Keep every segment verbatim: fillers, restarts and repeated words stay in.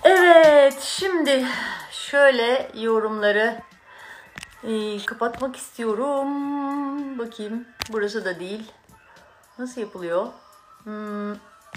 Evet, şimdi şöyle yorumları e, kapatmak istiyorum. Bakayım, burası da değil. Nasıl yapılıyor? Hmm.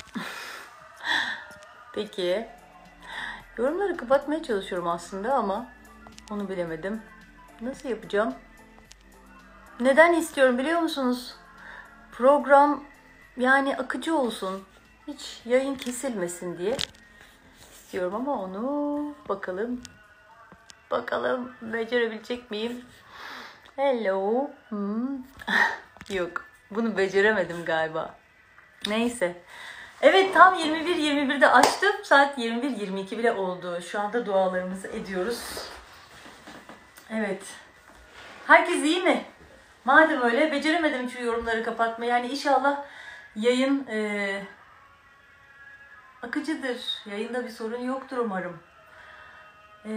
Peki. Yorumları kapatmaya çalışıyorum aslında ama onu bilemedim. Nasıl yapacağım? Neden istiyorum biliyor musunuz? Program yani akıcı olsun. Hiç yayın kesilmesin diye istiyorum ama onu bakalım. Bakalım becerebilecek miyim? Hello. Hmm. Yok. Bunu beceremedim galiba. Neyse. Evet, tam yirmi bir yirmi birde açtım. Saat yirmi bir yirmi iki bile oldu. Şu anda dualarımızı ediyoruz. Evet. Herkes iyi mi? Madem öyle beceremedim şu yorumları kapatmayı. Yani inşallah yayın e, akıcıdır. Yayında bir sorun yoktur umarım. E,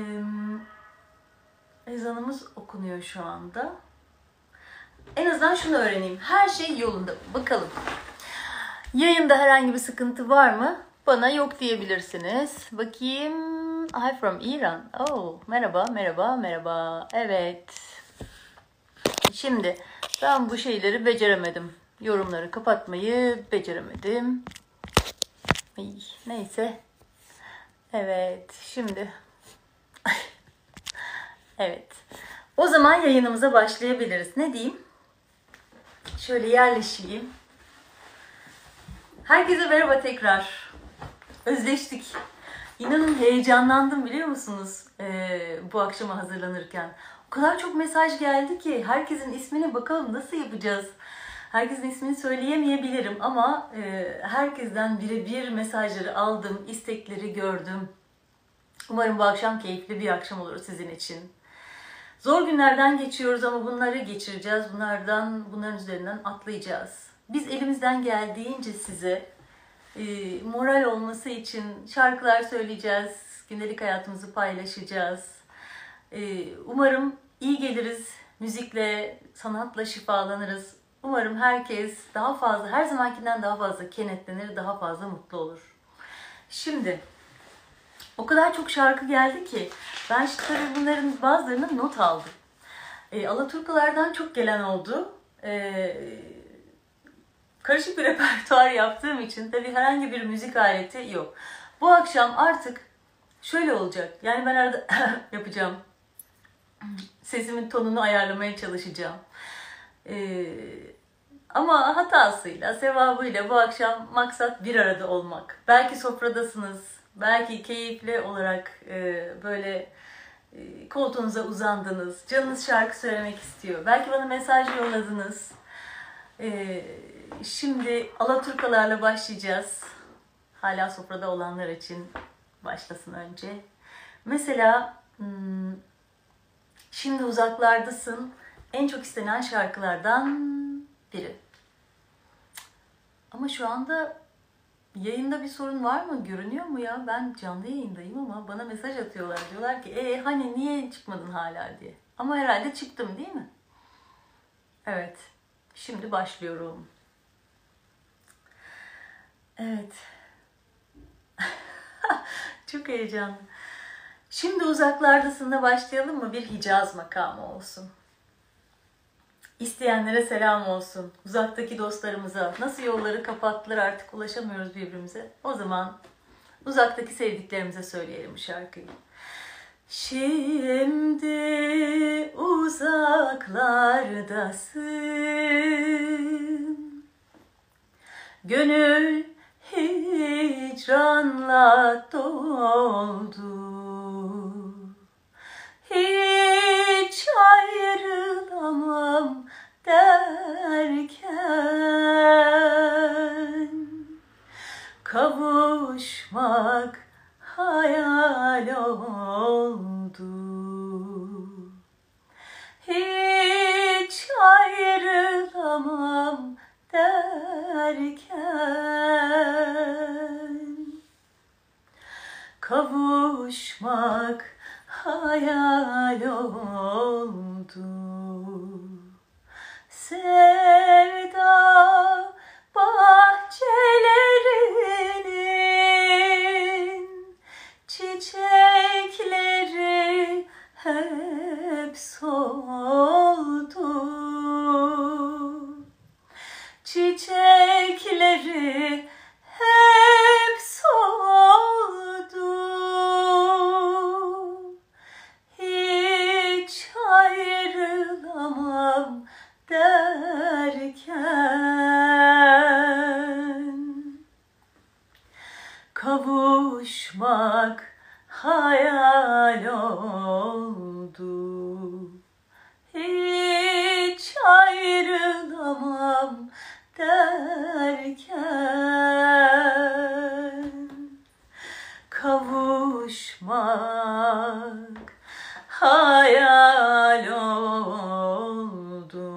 ezanımız okunuyor şu anda. En azından şunu öğreneyim. Her şey yolunda. Bakalım. Yayında herhangi bir sıkıntı var mı? Bana yok diyebilirsiniz. Bakayım. I'm from Iran. Oh, merhaba, merhaba, merhaba. Evet. Şimdi ben bu şeyleri beceremedim. Yorumları kapatmayı beceremedim. Ay, neyse. Evet, şimdi. Evet. O zaman yayınımıza başlayabiliriz. Ne diyeyim? Şöyle yerleşeyim. Herkese merhaba tekrar. Özleştik. İnanın heyecanlandım biliyor musunuz ee, bu akşama hazırlanırken. O kadar çok mesaj geldi ki herkesin ismine bakalım nasıl yapacağız. Herkesin ismini söyleyemeyebilirim ama e, herkesten birebir mesajları aldım, istekleri gördüm. Umarım bu akşam keyifli bir akşam olur sizin için. Zor günlerden geçiyoruz ama bunları geçireceğiz. Bunlardan, bunların üzerinden atlayacağız. Biz elimizden geldiğince size e, moral olması için şarkılar söyleyeceğiz. Gündelik hayatımızı paylaşacağız. E, umarım iyi geliriz. Müzikle, sanatla şifalanırız. Umarım herkes daha fazla, her zamankinden daha fazla kenetlenir, daha fazla mutlu olur. Şimdi o kadar çok şarkı geldi ki ben işte tabii bunların bazılarını not aldım. E, Alaturkalardan çok gelen oldu. E, karışık bir repertuar yaptığım için tabii herhangi bir müzik aleti yok. Bu akşam artık şöyle olacak. Yani ben arada yapacağım. Sesimin tonunu ayarlamaya çalışacağım. E, ama hatasıyla, sevabıyla bu akşam maksat bir arada olmak. Belki sofradasınız. Belki keyifli olarak e, böyle e, koltuğunuza uzandınız. Canınız şarkı söylemek istiyor. Belki bana mesaj yolladınız. E, şimdi Alaturkalarla başlayacağız. Hala sofrada olanlar için başlasın önce. Mesela hmm, Şimdi Uzaklardasın en çok istenen şarkılardan biri. Ama şu anda yayında bir sorun var mı? Görünüyor mu ya? Ben canlı yayındayım ama bana mesaj atıyorlar. Diyorlar ki e hani niye çıkmadın hala diye. Ama herhalde çıktım değil mi? Evet. Şimdi başlıyorum. Evet. Çok heyecanlı. Şimdi Uzaklardasın'da başlayalım mı? Bir Hicaz makamı olsun. İsteyenlere selam olsun. Uzaktaki dostlarımıza. Nasıl yolları kapattılar artık ulaşamıyoruz birbirimize. O zaman uzaktaki sevdiklerimize söyleyelim bu şarkıyı. Şimdi uzaklardasın. Gönül hicranla doldu. Hiç ayrılamam derken kavuşmak hayal oldu. Hiç ayrılamam derken kavuşmak hayal oldu. Sevda bahçelerinin çiçeği çiçekleri hep soldu. Hiç ayrılamam derken kavuşmak hayal oldu. Hiç ayrılamam derken kavuşmak hayal oldu.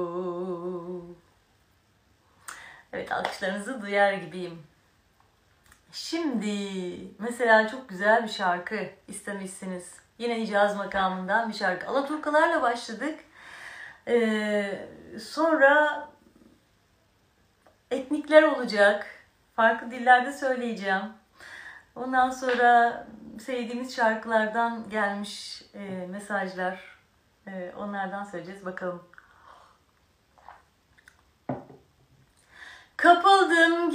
Evet, alkışlarınızı duyar gibiyim. Şimdi mesela çok güzel bir şarkı istemişsiniz. Yine Hicaz makamından bir şarkı. Alaturkalarla başladık. Ee, sonra etnikler olacak. Farklı dillerde söyleyeceğim. Ondan sonra sevdiğimiz şarkılardan gelmiş e, mesajlar. E, onlardan söyleyeceğiz. Bakalım. Kapıldım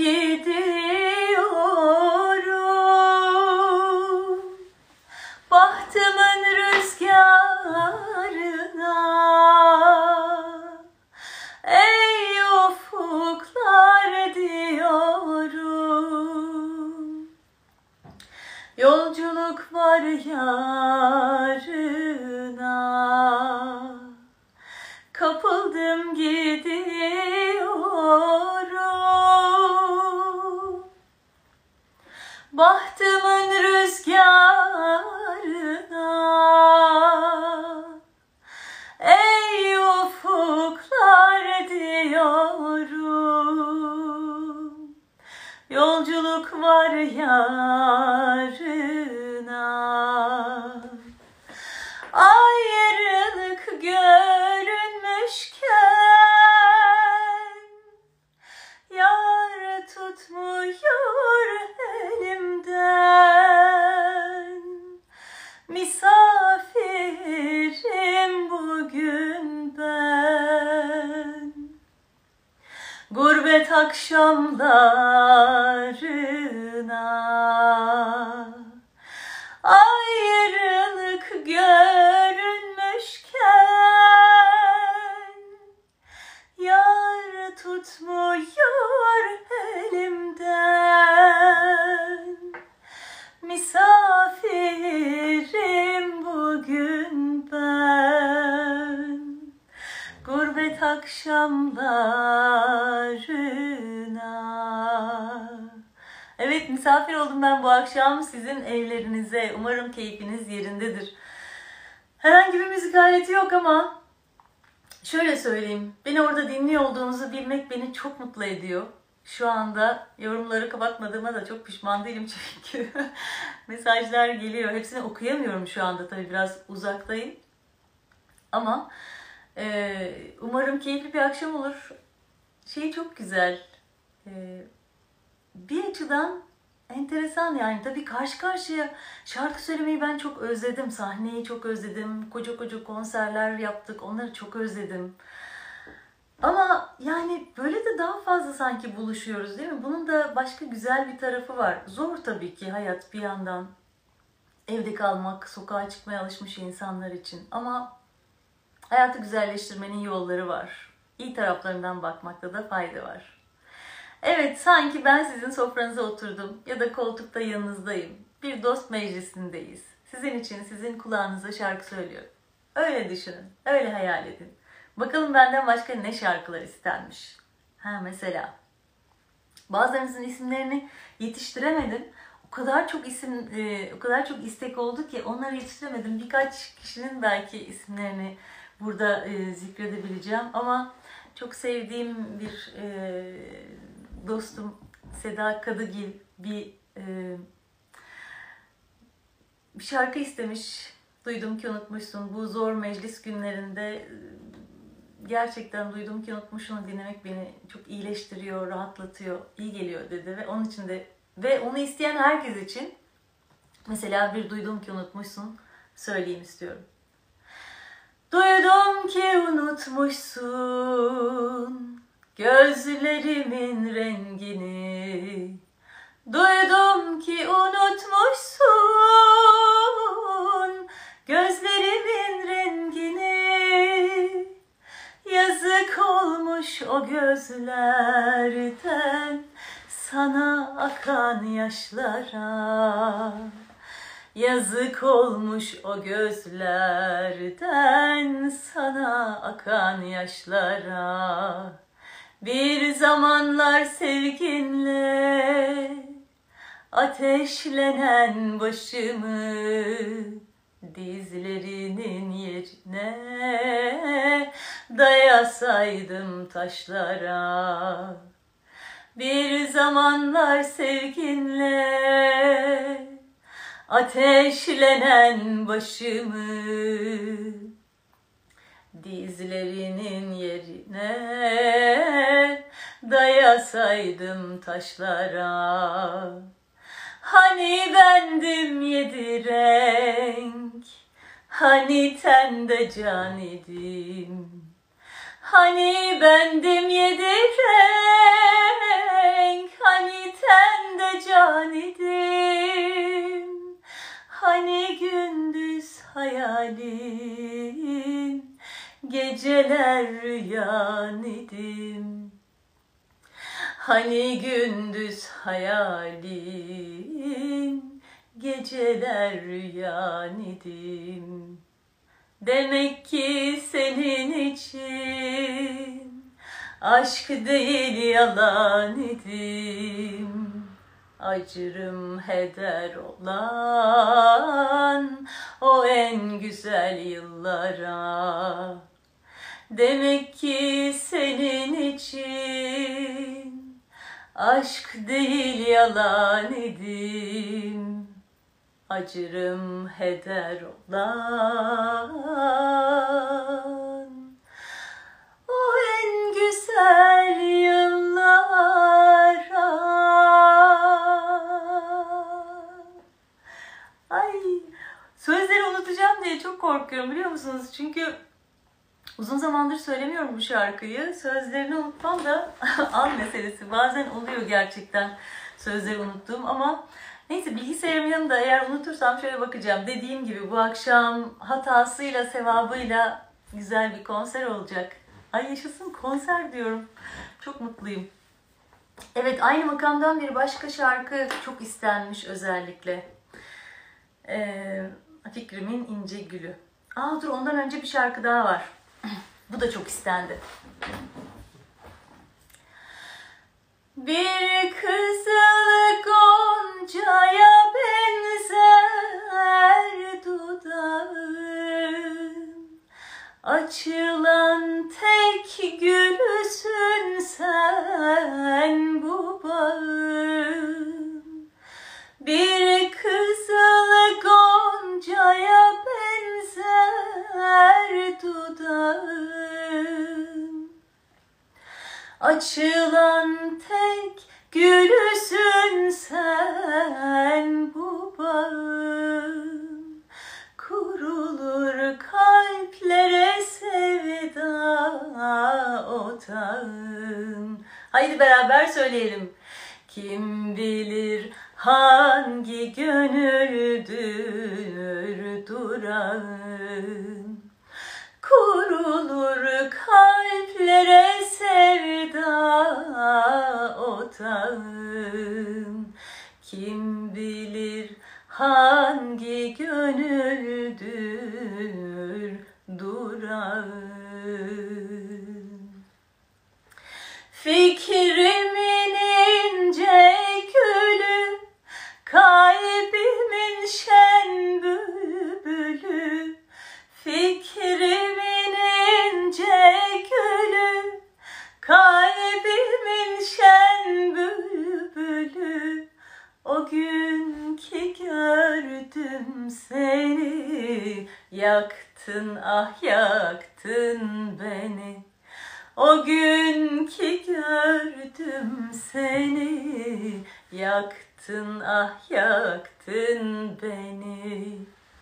gidiyorum bahtımın rüzgarına. Ey ufuklar diyorum, yolculuk var yarına. Kapıldım gidiyorum bahtımın rüzgarına. Ey ufuklar diyorum, yolculuk var yarına. Ayrılık görünmüşken yar tutmuyor elimden. Misafirim bugün ben, gurbet akşamlarına. Ayrılık görünmüşken yar tutmuyor elimden. Misafirim bugün ben, gurbet akşamlarına. Evet, misafir oldum ben bu akşam sizin evlerinize. Umarım keyfiniz yerindedir. Herhangi bir müzik aleti yok ama şöyle söyleyeyim. Beni orada dinliyor olduğunuzu bilmek beni çok mutlu ediyor. Şu anda yorumları kapatmadığıma da çok pişman değilim çünkü mesajlar geliyor. Hepsini okuyamıyorum şu anda, tabii biraz uzaktayım. Ama e, umarım keyifli bir akşam olur. Şey çok güzel. E, bir açıdan enteresan yani. Tabii karşı karşıya şarkı söylemeyi ben çok özledim. Sahneyi çok özledim. Koca koca konserler yaptık. Onları çok özledim. Ama yani böyle de daha fazla sanki buluşuyoruz değil mi? Bunun da başka güzel bir tarafı var. Zor tabii ki hayat bir yandan. Evde kalmak, sokağa çıkmaya alışmış insanlar için. Ama hayatı güzelleştirmenin yolları var. İyi taraflarından bakmakta da fayda var. Evet, sanki ben sizin sofranıza oturdum ya da koltukta yanınızdayım. Bir dost meclisindeyiz. Sizin için, sizin kulağınıza şarkı söylüyorum. Öyle düşünün, öyle hayal edin. Bakalım benden başka ne şarkılar istenmiş. Ha mesela, bazılarınızın isimlerini yetiştiremedim. O kadar çok isim, e, o kadar çok istek oldu ki onları yetiştiremedim. Birkaç kişinin belki isimlerini burada e, zikredebileceğim. Ama çok sevdiğim bir e, dostum Seda Kadıgil bir e, bir şarkı istemiş. Duydum ki unutmuşsun. Bu zor meclis günlerinde gerçekten duydum ki unutmuşsun dinlemek beni çok iyileştiriyor, rahatlatıyor, iyi geliyor dedi ve onun için de ve onu isteyen herkes için mesela bir duydum ki unutmuşsun söyleyeyim istiyorum. Duydum ki unutmuşsun gözlerimin rengini. Duydum ki unutmuşsun gözlerimin rengini. Yazık olmuş o gözlerden sana akan yaşlara. Yazık olmuş o gözlerden sana akan yaşlara. Bir zamanlar sevginle ateşlenen başımı dizlerinin yerine dayasaydım taşlara. Bir zamanlar sevginle ateşlenen başımı dizlerinin yerine dayasaydım taşlara. Hani bendim yedi renk, hani tende can idim. Hani bendim yedi renk, hani tende can idim. Hani gündüz hayalin, geceler rüyan idim. Hani gündüz hayalin, geceler rüyan idim. Demek ki senin için aşk değil yalan idim. Acırım heder olan o en güzel yıllara. Demek ki senin için aşk değil yalan idim. Acırım heder olan o en güzel yıllara. Ay, sözleri unutacağım diye çok korkuyorum biliyor musunuz? Çünkü uzun zamandır söylemiyorum bu şarkıyı. Sözlerini unutmam da an meselesi. Bazen oluyor gerçekten sözleri unuttuğum ama neyse, bilgisayarımın yanında eğer unutursam şöyle bakacağım. Dediğim gibi bu akşam hatasıyla sevabıyla güzel bir konser olacak. Ay yaşasın, konser diyorum. Çok mutluyum. Evet, aynı makamdan bir başka şarkı çok istenmiş özellikle. Ee, Fikrimin İnce Gülü. Aa dur, ondan önce bir şarkı daha var. Bu da çok istendi. Bir kızıl goncaya benzer dudağın, açılan tek gülüsün sen bu bağın. Bir kızıl goncaya benzer dudağın, açılan tek gülüsün sen bu bağın. Kurulur kalplere sevda otağın. Haydi beraber söyleyelim. Kim bilir hangi gönüldür durağın. Kurulur kalplere sevda otağın. Kim bilir hangi gönüldür durağın. Fikrimin ince gülü, kalbimin şen bülbülü. Fikrimin ince gülü, kalbimin şen bülbülü. O gün ki gördüm seni, yaktın ah yaktın beni. O gün ki gördüm seni, yaktın ah yaktın beni.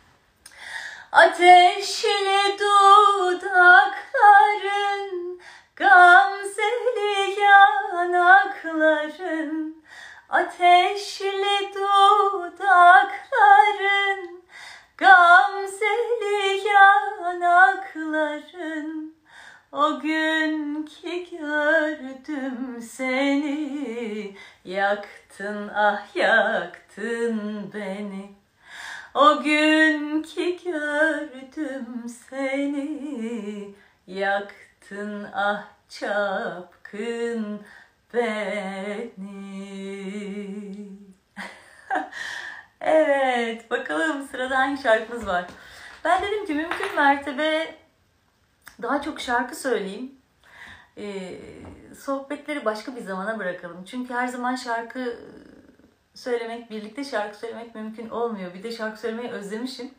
Ateşli dudakların Gamzeli yanakların, ateşli dudakların, gamzeli yanakların. O gün ki gördüm seni, yaktın ah yaktın beni. O gün ki gördüm seni, yaktın ah çapkın beni. Evet, bakalım sırada hangi şarkımız var? Ben dedim ki mümkün mertebe daha çok şarkı söyleyeyim. Ee, sohbetleri başka bir zamana bırakalım. Çünkü her zaman şarkı söylemek, birlikte şarkı söylemek mümkün olmuyor. Bir de şarkı söylemeyi özlemişim.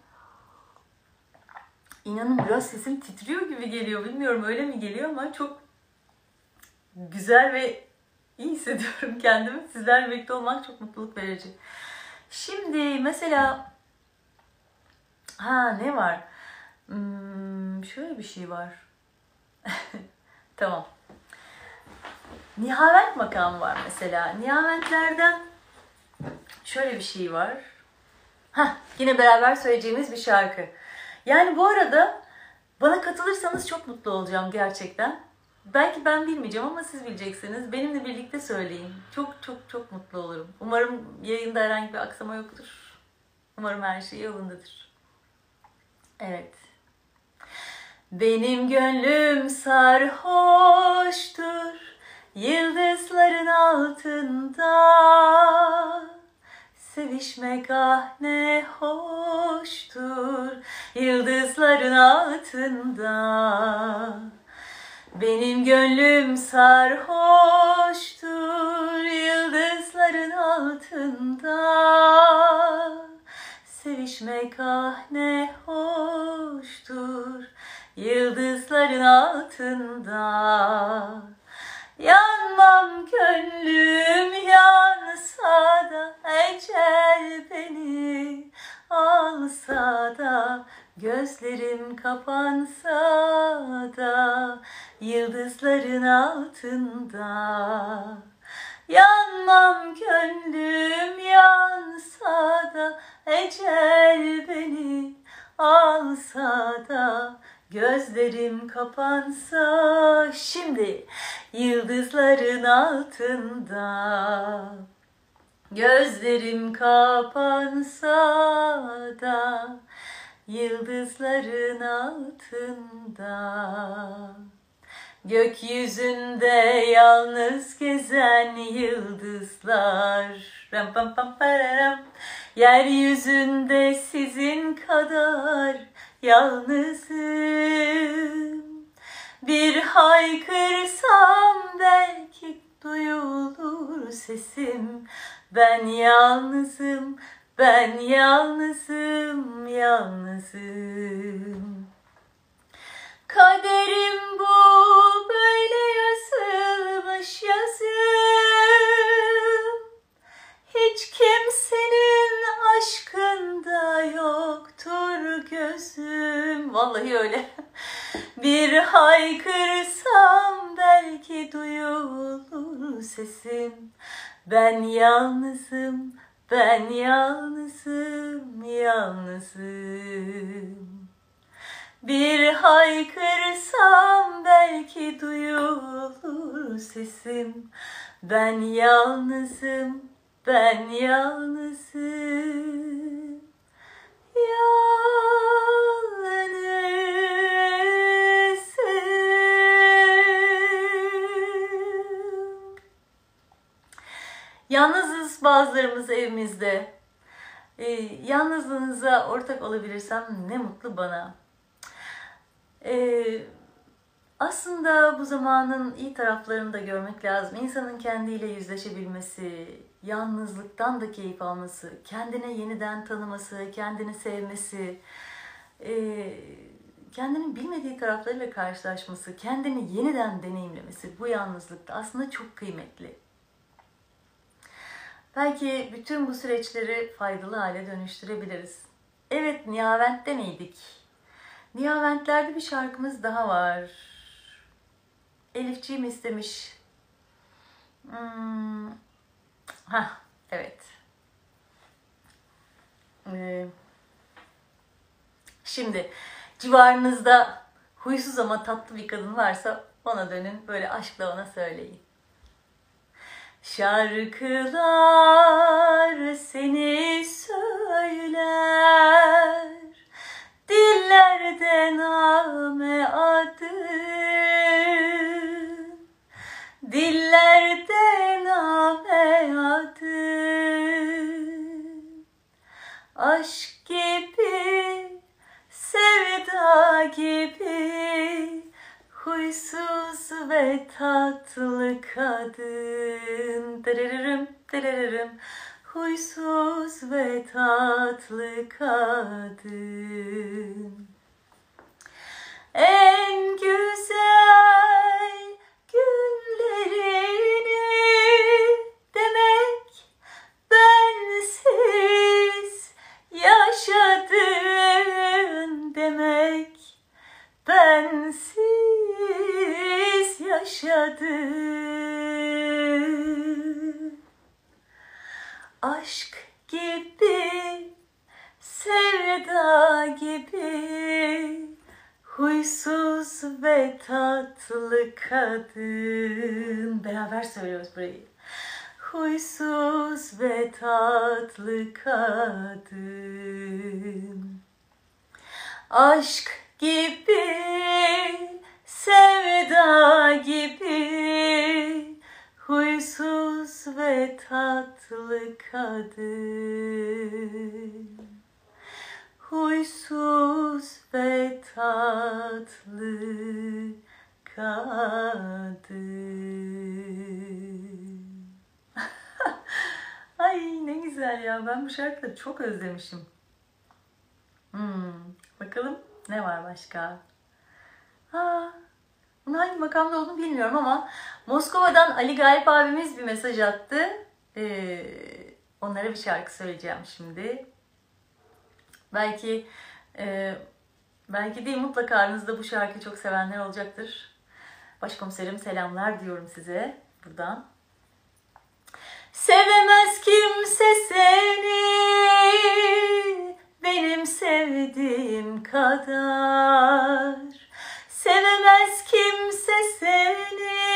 İnanın biraz sesim titriyor gibi geliyor. Bilmiyorum öyle mi geliyor ama çok güzel ve iyi hissediyorum kendimi. Sizlerle birlikte olmak çok mutluluk verici. Şimdi mesela ha ne var? Hmm, şöyle bir şey var. Tamam. Nihavent makamı var mesela. Nihaventlerden şöyle bir şey var. Hah, yine beraber söyleyeceğimiz bir şarkı. Yani bu arada bana katılırsanız çok mutlu olacağım gerçekten. Belki ben bilmeyeceğim ama siz bileceksiniz. Benimle birlikte söyleyin. Çok çok çok mutlu olurum. Umarım yayında herhangi bir aksama yoktur. Umarım her şey yolundadır. Evet. Benim gönlüm sarhoştur yıldızların altında. Sevişmek ah ne hoştur yıldızların altında. Benim gönlüm sarhoştur yıldızların altında. Sevişmek ah ne hoştur yıldızların altında. Yanmam gönlüm yansa da, ecel beni alsa da, gözlerim kapansa da, yıldızların altında. Yanmam gönlüm yansa da, ecel beni alsa da, gözlerim kapansa. Şimdi yıldızların altında, gözlerim kapansa da, yıldızların altında. Gökyüzünde yalnız gezen yıldızlar, ram pam pam pararam. Yeryüzünde sizin kadar yalnızım. Bir haykırsam belki duyulur sesim. Ben yalnızım, ben yalnızım, yalnızım. Kaderim bu, böyle yazılmış yazım. Hiç kimsenin aşkında yoktur gözüm. Vallahi öyle. Bir haykırsam belki duyulur sesim. Ben yalnızım, ben yalnızım, yalnızım. Bir haykırsam belki duyulur sesim. Ben yalnızım, ben yalnızım, yalnızım. Yalnızız bazılarımız evimizde. Ee, yalnızlığınıza ortak olabilirsem ne mutlu bana. Ee, aslında bu zamanın iyi taraflarını da görmek lazım. İnsanın kendiyle yüzleşebilmesi, yalnızlıktan da keyif alması, kendine yeniden tanıması, kendini sevmesi, e, kendinin bilmediği taraflarıyla karşılaşması, kendini yeniden deneyimlemesi bu yalnızlıkta aslında çok kıymetli. Belki bütün bu süreçleri faydalı hale dönüştürebiliriz. Evet, Nihavent'te miydik? Nihaventler'de bir şarkımız daha var. Elifciğim istemiş. Hmm. Hah, evet. Ee, şimdi civarınızda huysuz ama tatlı bir kadın varsa ona dönün, böyle aşkla ona söyleyin. Şarkılar seni söyler, dillerde name adın, dillerde name adın. Aşk gibi, sevda gibi, huysuz ve tatlı kadın. Dırırırım, dırırırım. Huysuz ve tatlı kadın. En güzel günlerini demek bensiz yaşadın demek, bensiz yaşadın. Aşk gibi, sevda gibi, huysuz ve tatlı kadın. Beraber söylüyoruz burayı. Huysuz ve tatlı kadın. Aşk gibi, sevda gibi, huysuz ve tatlı kadın. Huysuz ve tatlı kadın. Ay ne güzel ya, ben bu şarkıyı çok özlemişim. Hmm, bakalım ne var başka? Ha, bunun hangi makamda olduğunu bilmiyorum ama Moskova'dan Ali Galip abimiz bir mesaj attı. Ee, onlara bir şarkı söyleyeceğim şimdi. Belki e, belki değil, mutlaka aranızda bu şarkıyı çok sevenler olacaktır. Başkomiserim selamlar diyorum size buradan. Sevemez kimse seni benim sevdiğim kadar. Sevemez kimse seni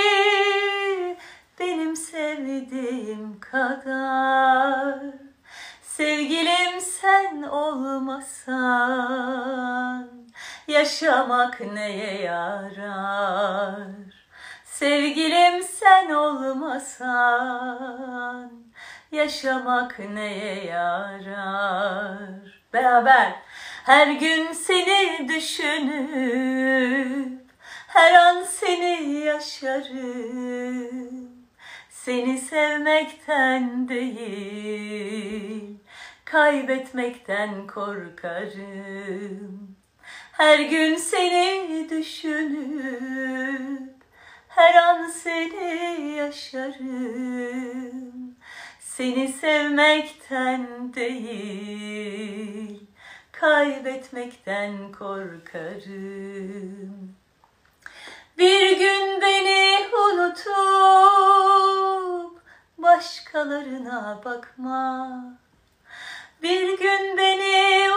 benim sevdiğim kadar. Sevgilim sen olmasan yaşamak neye yarar? Sevgilim sen olmasan yaşamak neye yarar? Beraber. Her gün seni düşünüp her an seni yaşarım. Seni sevmekten değil, kaybetmekten korkarım. Her gün seni düşünüp her an seni yaşarım. Seni sevmekten değil, kaybetmekten korkarım. Bir gün beni unutup başkalarına bakma. Bir gün beni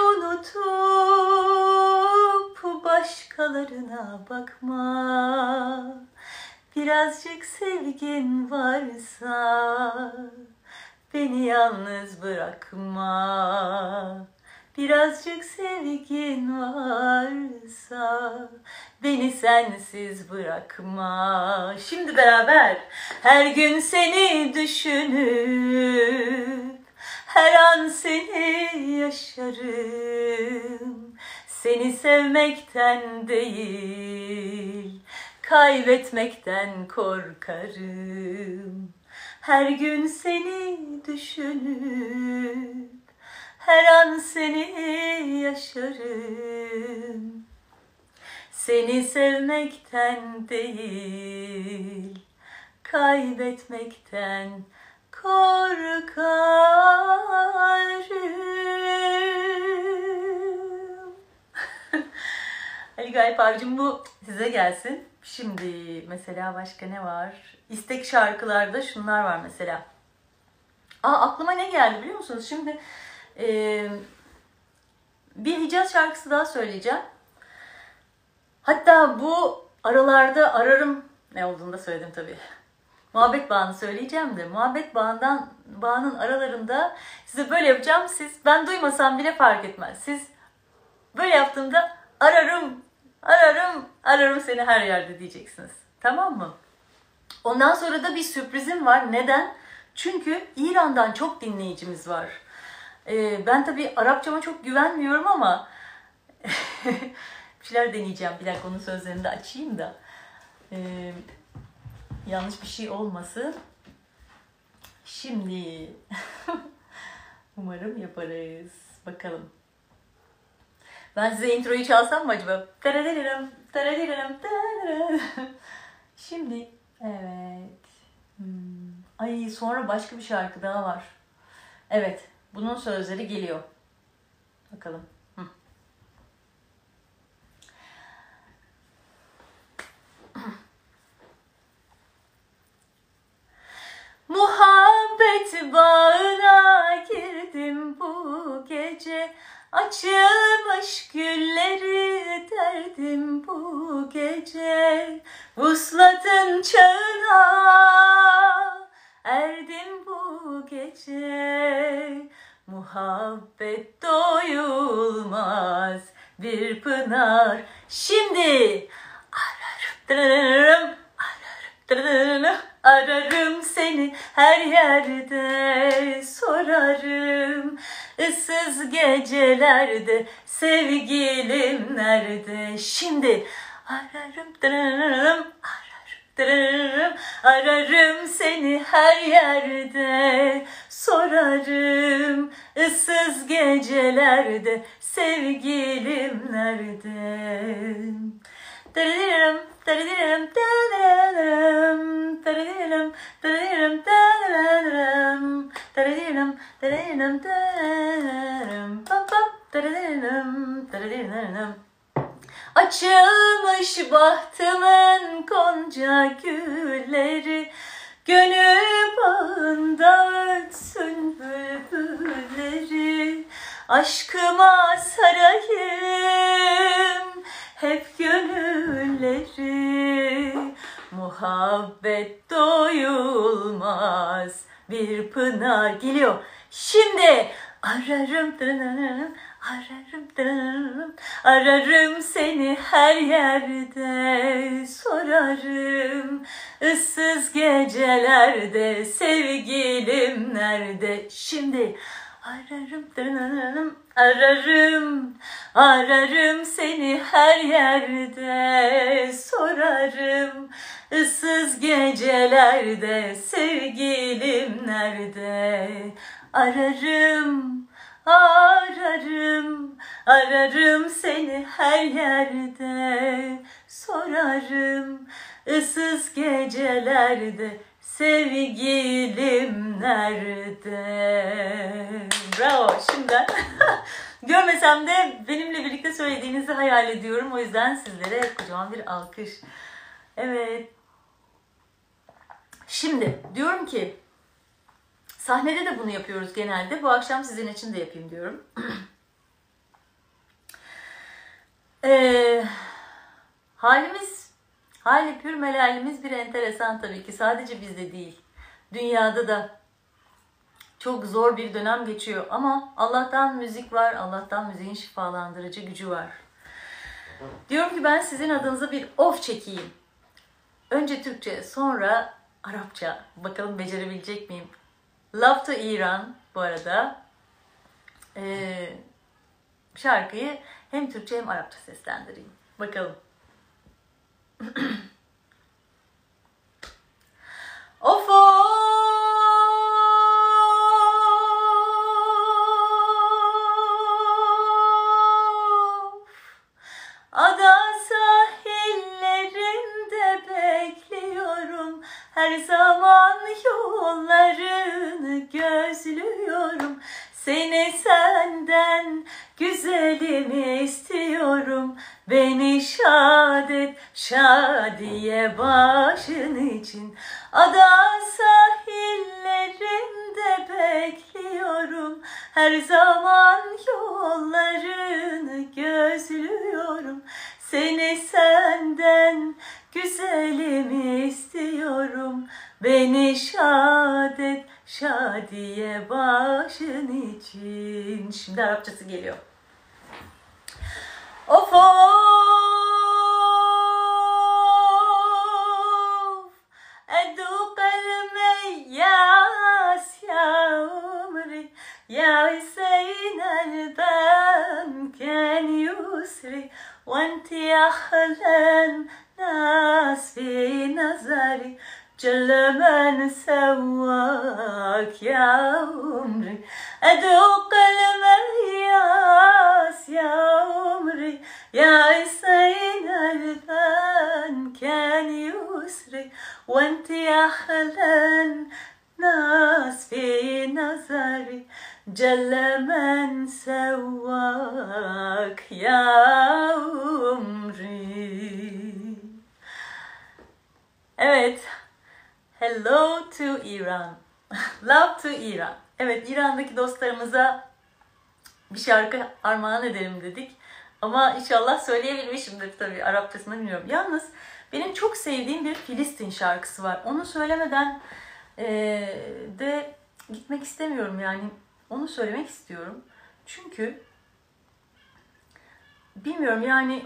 unutup başkalarına bakma. Birazcık sevgin varsa beni yalnız bırakma. Birazcık sevgin varsa beni sensiz bırakma. Şimdi beraber. Her gün seni düşünüp her an seni yaşarım. Seni sevmekten değil, kaybetmekten korkarım. Her gün seni düşünüp her an seni yaşarım. Seni sevmekten değil, kaybetmekten korkarım. Ali Galip abicim, bu size gelsin. Şimdi mesela başka ne var? İstek şarkılarda şunlar var mesela. Aa, aklıma ne geldi biliyor musunuz? Şimdi e, bir Hicaz şarkısı daha söyleyeceğim. Hatta bu aralarda ararım, ne olduğunu da söyledim tabii. Muhabbet bağını söyleyeceğim de muhabbet bağından bağının aralarında size böyle yapacağım. Siz, ben duymasam bile fark etmez. Siz böyle yaptığımda ararım, ararım, ararım seni her yerde diyeceksiniz. Tamam mı? Ondan sonra da bir sürprizim var. Neden? Çünkü İran'dan çok dinleyicimiz var. Ee, ben tabii Arapçama çok güvenmiyorum ama bir şeyler deneyeceğim. Bir dakika, onun sözlerini de açayım da. Ee, yanlış bir şey olmasın. Şimdi umarım yaparız. Bakalım. Ben size introyu çalsam mı acaba? Tarararım, tarararım, tarararım. Şimdi evet. Hmm. Ay, sonra başka bir şarkı daha var. Evet. Bunun sözleri geliyor. Bakalım. Hı. Muhabbet bağına girdim bu gece, açılmış gülleri derdim bu gece, vuslatın çağına erdim bu gece, muhabbet doyulmaz bir pınar. Şimdi ararım, ararım, ararım seni her yerde, sorarım ıssız gecelerde sevgilim nerede. Şimdi ararım, ararım, ararım, ararım seni her yerde, sorarım ıssız gecelerde sevgilim nerede. Tararım, tararım, tararım, tararım, tararım, tararım, tararım, tararım, tararım, pam pam, tararım, tararım. Açılmış bahtımın gonca gülleri, gönül bağında ötsün bülbülleri, aşkıma sarayım hep gönülleri, muhabbet doyulmaz bir pınar. Geliyor. Şimdi ararım, ararım, ararım, ararım seni her yerde, sorarım ıssız gecelerde sevgilim nerede. Şimdi ararım, ararım, ararım, ararım seni her yerde, sorarım ıssız gecelerde sevgilim nerede. Ararım, ararım, ararım seni her yerde, sorarım ıssız gecelerde sevgilim nerede. Bravo. Şimdiden görmesem de benimle birlikte söylediğinizi hayal ediyorum. O yüzden sizlere kocaman bir alkış. Evet. Şimdi diyorum ki sahnede de bunu yapıyoruz genelde. Bu akşam sizin için de yapayım diyorum. ee, halimiz, hali pür melalimiz bir enteresan tabii ki. Sadece bizde değil. Dünyada da çok zor bir dönem geçiyor. Ama Allah'tan müzik var. Allah'tan müziğin şifalandırıcı gücü var. Diyorum ki ben sizin adınıza bir of çekeyim. Önce Türkçe, sonra Arapça. Bakalım becerebilecek miyim? Love to İran bu arada. Ee, şarkıyı hem Türkçe hem Arapça seslendireyim. Bakalım. Of of. Ada sahillerinde bekliyorum. Her zaman yollarını gözlüyorum. Seni senden güzelimi istiyorum. Beni şad et, şadiye diye başın için. Ada sahillerinde bekliyorum, her zaman yollarını gözlüyorum. Seni senden güzelim istiyorum, beni şad et şadiye başın için. Şimdi Arapçası geliyor. Of of ادوق المياس يا عمري يا حسين البان كان يسري وانت احلى الناس في نظري جل من سواك يا عمري ادوق المياس يا عمري يا حسين البان كان يسري وانت احلى الناس في نظري جل من سواك يا عمري. Evet. Hello to Iran. Love to Iran. Evet, İran'daki dostlarımıza bir şarkı armağan edelim dedik. Ama inşallah söyleyebilmişimdir tabii, Arapçasını bilmiyorum. Yalnız benim çok sevdiğim bir Filistin şarkısı var. Onu söylemeden ee, de gitmek istemiyorum yani. Onu söylemek istiyorum. Çünkü bilmiyorum yani,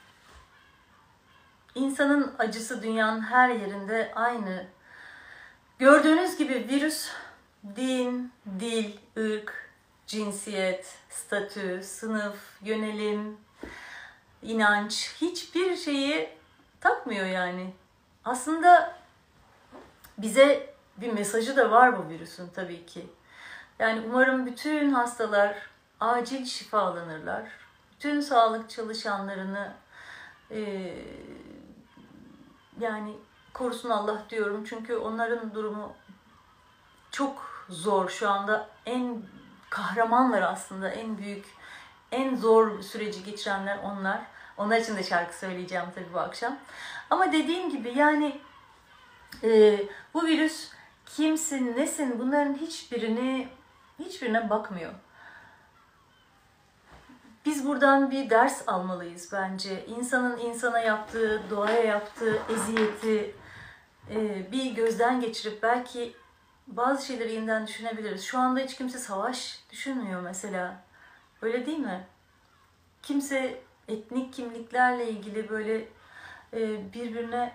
insanın acısı dünyanın her yerinde aynı. Gördüğünüz gibi virüs din, dil, ırk, cinsiyet, statü, sınıf, yönelim, inanç, hiçbir şeyi takmıyor yani. Aslında bize bir mesajı da var bu virüsün tabii ki. Yani umarım bütün hastalar acil şifalanırlar. Bütün sağlık çalışanlarını e, yani korusun Allah diyorum. Çünkü onların durumu çok zor şu anda. En kahramanlar aslında, en büyük, en zor süreci geçirenler onlar. Onlar için de şarkı söyleyeceğim tabii bu akşam. Ama dediğim gibi yani e, bu virüs kimsin, nesin, bunların hiçbirini hiçbirine bakmıyor. Biz buradan bir ders almalıyız bence. İnsanın insana yaptığı, doğaya yaptığı eziyeti e, bir gözden geçirip belki bazı şeyleri yeniden düşünebiliriz. Şu anda hiç kimse savaş düşünmüyor mesela. Öyle değil mi? Kimse etnik kimliklerle ilgili böyle e, birbirine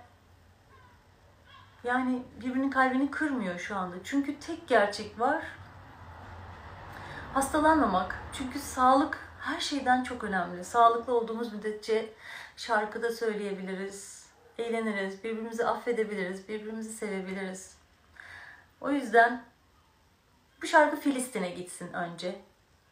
yani birbirinin kalbini kırmıyor şu anda. Çünkü tek gerçek var. Hastalanmamak. Çünkü sağlık her şeyden çok önemli. Sağlıklı olduğumuz müddetçe şarkıda söyleyebiliriz, eğleniriz, birbirimizi affedebiliriz, birbirimizi sevebiliriz. O yüzden bu şarkı Filistin'e gitsin önce.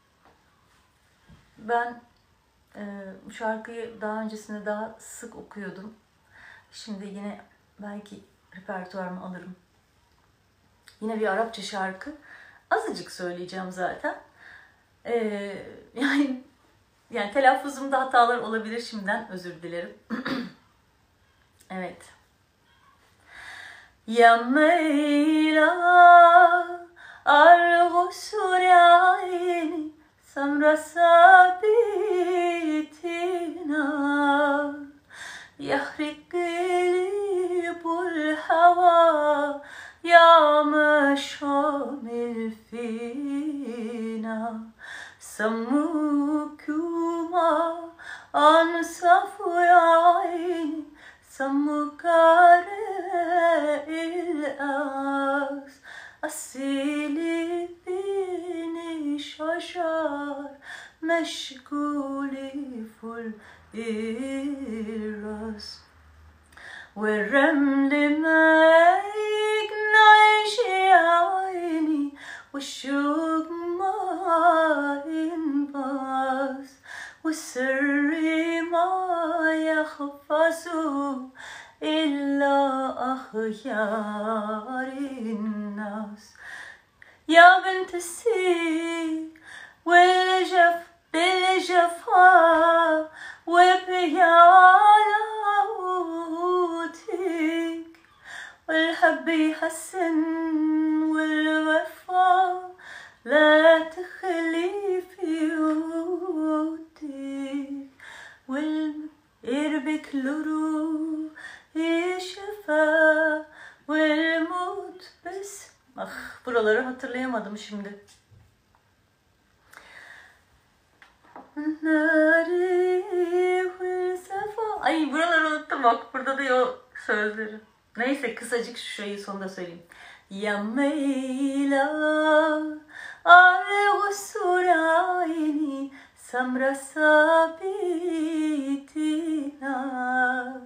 Ben e, bu şarkıyı daha öncesinde daha sık okuyordum. Şimdi yine belki repertuarımı alırım. Yine bir Arapça şarkı. Azıcık söyleyeceğim zaten. Ee, yani yani telaffuzumda hatalar olabilir, şimdiden özür dilerim. Evet. Ya Meyla arğusur ayni samra sabitina yahrik qilbul hava ya meşamil fina سمكما عن صفو عيني سمك الأس السيلي بيني شجر مشغولي في الراس والرمل ما يقنعش عيني والشوق ما ينبس والسر ما يخفصه إلا أخيار الناس يا بنت السيل والجف بالجفا وبيعلى الحب يحسن والوفا لا تخلي في يوتك والقربك لروح يشفى والموت بس. Ah, buraları hatırlayamadım şimdi. Ay, buraları unuttum bak. Burada da o sözleri. Neyse, kısacık şu şeyi sonunda söyleyeyim. Ya meyla ale usurayni samra sabitina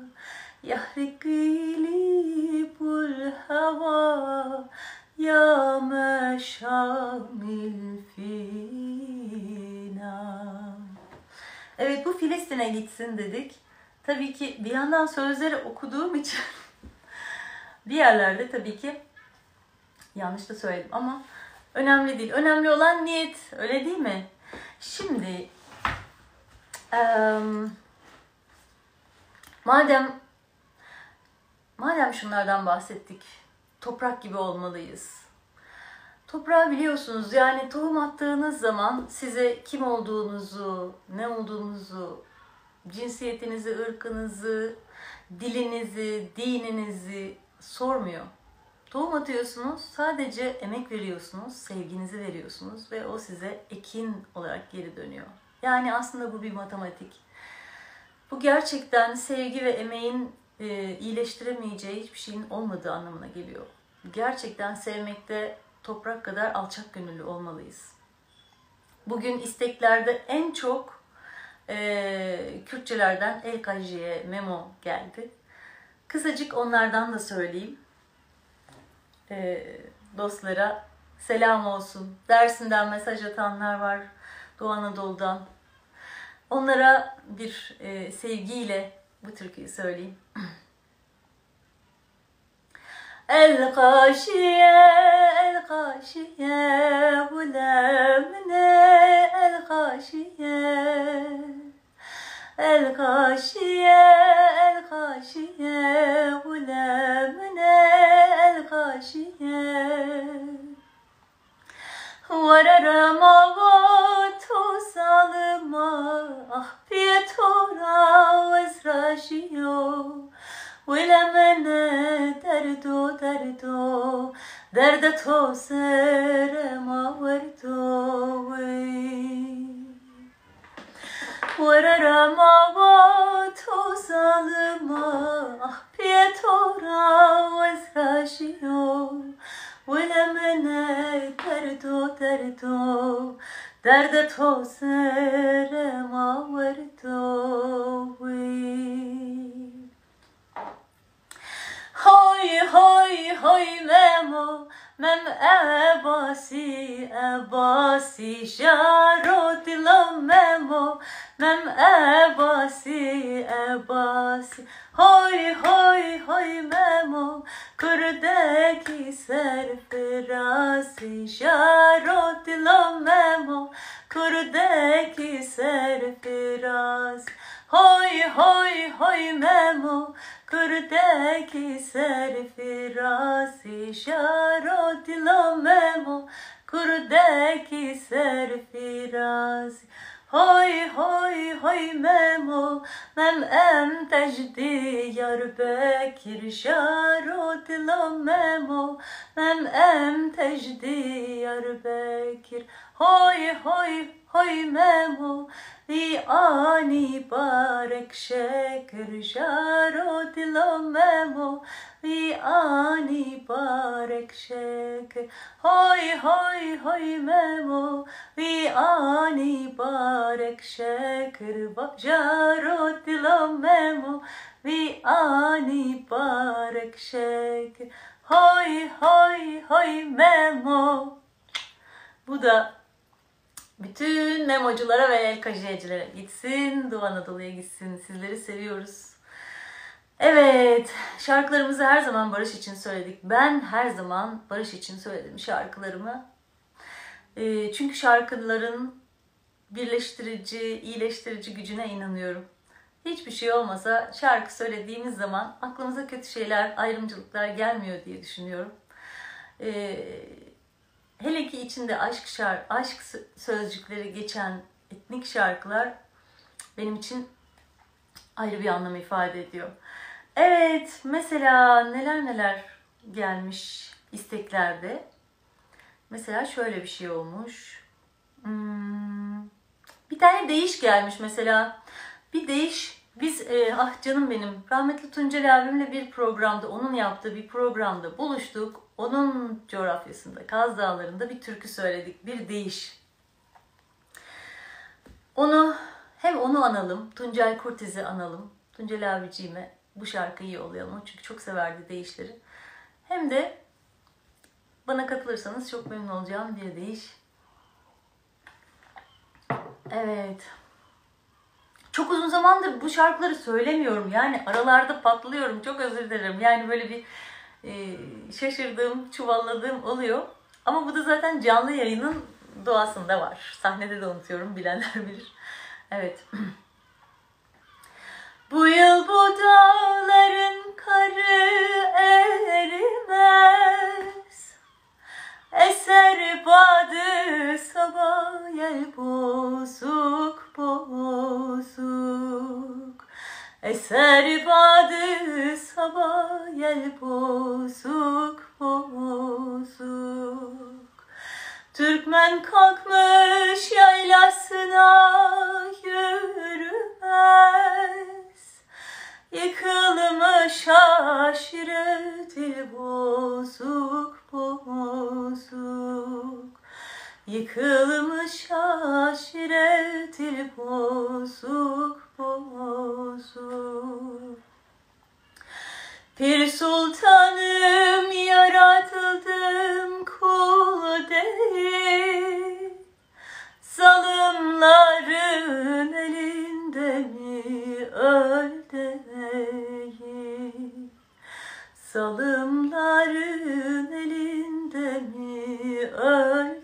yahrikili bul hava ya meşamil fina. Evet, bu Filistin'e gitsin dedik. Tabii ki bir yandan sözleri okuduğum için bir yerlerde tabii ki yanlış da söyledim ama önemli değil. Önemli olan niyet, öyle değil mi? Şimdi ee, madem madem şunlardan bahsettik, toprak gibi olmalıyız. Toprağı biliyorsunuz, yani tohum attığınız zaman size kim olduğunuzu, ne olduğunuzu, cinsiyetinizi, ırkınızı, dilinizi, dininizi sormuyor. Tohum atıyorsunuz, sadece emek veriyorsunuz, sevginizi veriyorsunuz ve o size ekin olarak geri dönüyor. Yani aslında bu bir matematik. Bu gerçekten sevgi ve emeğin e, iyileştiremeyeceği hiçbir şeyin olmadığı anlamına geliyor. Gerçekten sevmekte toprak kadar alçak gönüllü olmalıyız. Bugün isteklerde en çok e, Kürtçelerden El Kaji'ye memo geldi. Kısacık onlardan da söyleyeyim. E, dostlara selam olsun. Dersim'den mesaj atanlar var, Doğu Anadolu'dan. Onlara bir e, sevgiyle bu türküyü söyleyeyim. El kaşiye, el kaşiye, bulemne el kaşiye. El kaşiye, el kaşiye, bulemne el kaşiye. Vararama vatu salma, ah pietora vesraşiyo. ولمن دردو دردو درد تو سرما وردو وررما واتو ظالما ah pietora وزراشيو ولمن دردو دردو درد تو سرما وردو Hoy hoy hoy memo mem ebasi ebasi şarot lo memo mem ebasi ebasi hoy hoy hoy memo kurdaki serfirasi şarot lo memo kurdaki serfirasi hoy hoy hoy memo kurdaki serfirasi şarot lo memo kurdaki serfirasi hoy hoy hoy memo mem em tecdi yar bekir şarot lo memo mem em tecdi yar bekir hoy hoy hoy memo vi ani barek şeker şarot lo memo vi ani barek şeker hoy hoy hoy memo vi ani barek şeker şarot lo memo vi ani barek şeker hoy hoy hoy memo. Bu da bütün memoculara ve el kajiyecilere gitsin, Doğu Anadolu'ya gitsin. Sizleri seviyoruz. Evet, şarkılarımızı her zaman barış için söyledik. Ben her zaman barış için söyledim şarkılarımı. E, çünkü şarkıların birleştirici, iyileştirici gücüne inanıyorum. hiçbir şey olmasa şarkı söylediğimiz zaman aklımıza kötü şeyler, ayrımcılıklar gelmiyor diye düşünüyorum. Ee, hele ki içinde aşk şarkı, aşk sözcükleri geçen etnik şarkılar benim için ayrı bir anlam ifade ediyor. Evet, mesela neler neler gelmiş isteklerde. Mesela şöyle bir şey olmuş. Hmm, bir tane Değiş gelmiş mesela. Bir Değiş, biz e, ah canım benim rahmetli Tuncel abimle bir programda, onun yaptığı bir programda buluştuk. Onun coğrafyasında, Kaz Dağları'nda bir türkü söyledik. Bir Değiş. Onu hem onu analım, Tuncel Kurtiz'i analım. Tuncel abiciğime bu şarkıyı yollayalım. Çünkü çok severdi Değişleri. Hem de bana katılırsanız çok memnun olacağım bir Değiş. Evet. Çok uzun zamandır bu şarkıları söylemiyorum. Yani aralarda patlıyorum. Çok özür dilerim. Yani böyle bir e, şaşırdığım, çuvalladığım oluyor. Ama bu da zaten canlı yayının doğasında var. Sahnede de unutuyorum. Bilenler bilir. Evet. Bu yıl bu dağların karı erimez. Eser badı sabah yel bozuk bozuk. Eser badı sabah yel bozuk bozuk. Türkmen kalkmış yaylasına yürümez. Yıkılmış aşırı dil bozuk bozuk. Yıkılmış aşiret dil bozuk bozuk. Pir sultanım yaratıldım kul değil. Zalimlerin elinde mi öl değil. Zalimlerin elinde mi öl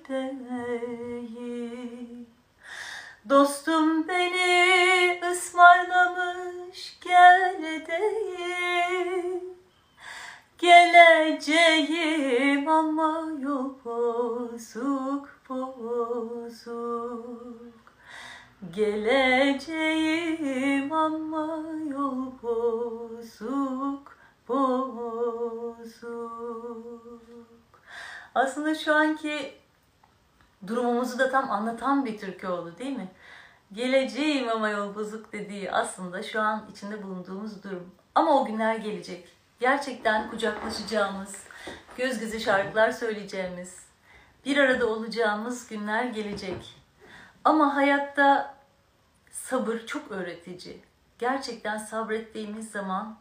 değil. Dostum beni ısmarlamış gel değil. Geleceğim ama yol bozuk bozuk. Geleceğim ama yol bozuk bozuk. Aslında şu anki durumumuzu da tam anlatan bir türkü oldu değil mi? Geleceğim ama yol bozuk dediği aslında şu an içinde bulunduğumuz durum. Ama o günler gelecek. Gerçekten kucaklaşacağımız, göz göze şarkılar söyleyeceğimiz, bir arada olacağımız günler gelecek. Ama hayatta sabır çok öğretici. Gerçekten sabrettiğimiz zaman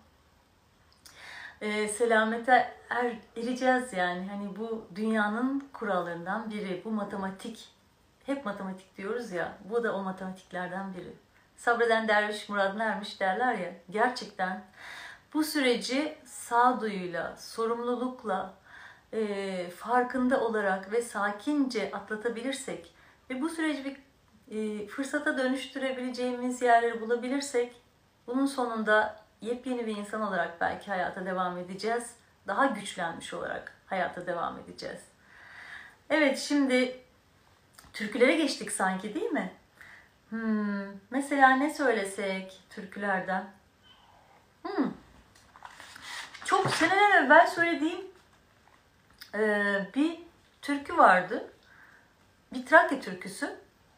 e, selamete er, ereceğiz yani. Hani bu dünyanın kurallarından biri. Bu matematik. Hep matematik diyoruz ya. Bu da o matematiklerden biri. Sabreden derviş muradına ermiş derler ya. Gerçekten bu süreci sağduyuyla, sorumlulukla, e, farkında olarak ve sakince atlatabilirsek ve bu süreci bir e, fırsata dönüştürebileceğimiz yerleri bulabilirsek bunun sonunda yepyeni bir insan olarak belki hayata devam edeceğiz. Daha güçlenmiş olarak hayata devam edeceğiz. Evet, şimdi türkülere geçtik sanki değil mi? Hmm, mesela ne söylesek türkülerden? Hmm. Çok seneler evvel söylediğim e, bir türkü vardı. Bir Trakya türküsü.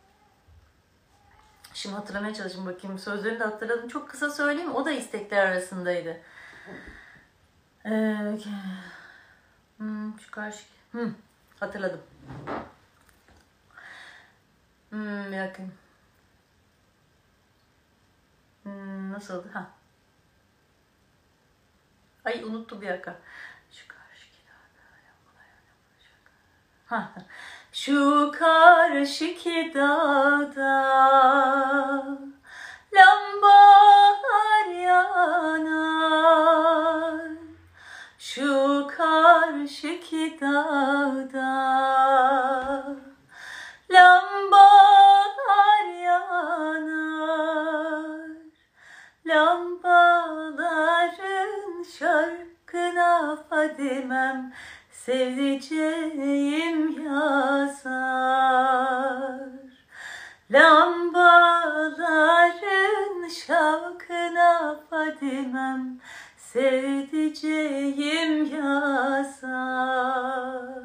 Şimdi hatırlamaya çalışayım bakayım. Sözlerini de hatırladım. Çok kısa söyleyeyim. O da istekler arasındaydı. Ee, hmm, şu karşı... Hmm, hatırladım. Hmm, bir dakika. Hmm, nasıldı? Ha. Ay unuttum bir dakika. Şu karşı Ha. Şu karşıki dağda lambalar yanar. Şu karşıki dağda lambalar yanar. sevdiceğim yazar. Lambaların şavkına Fadimem sevdiceğim yazar.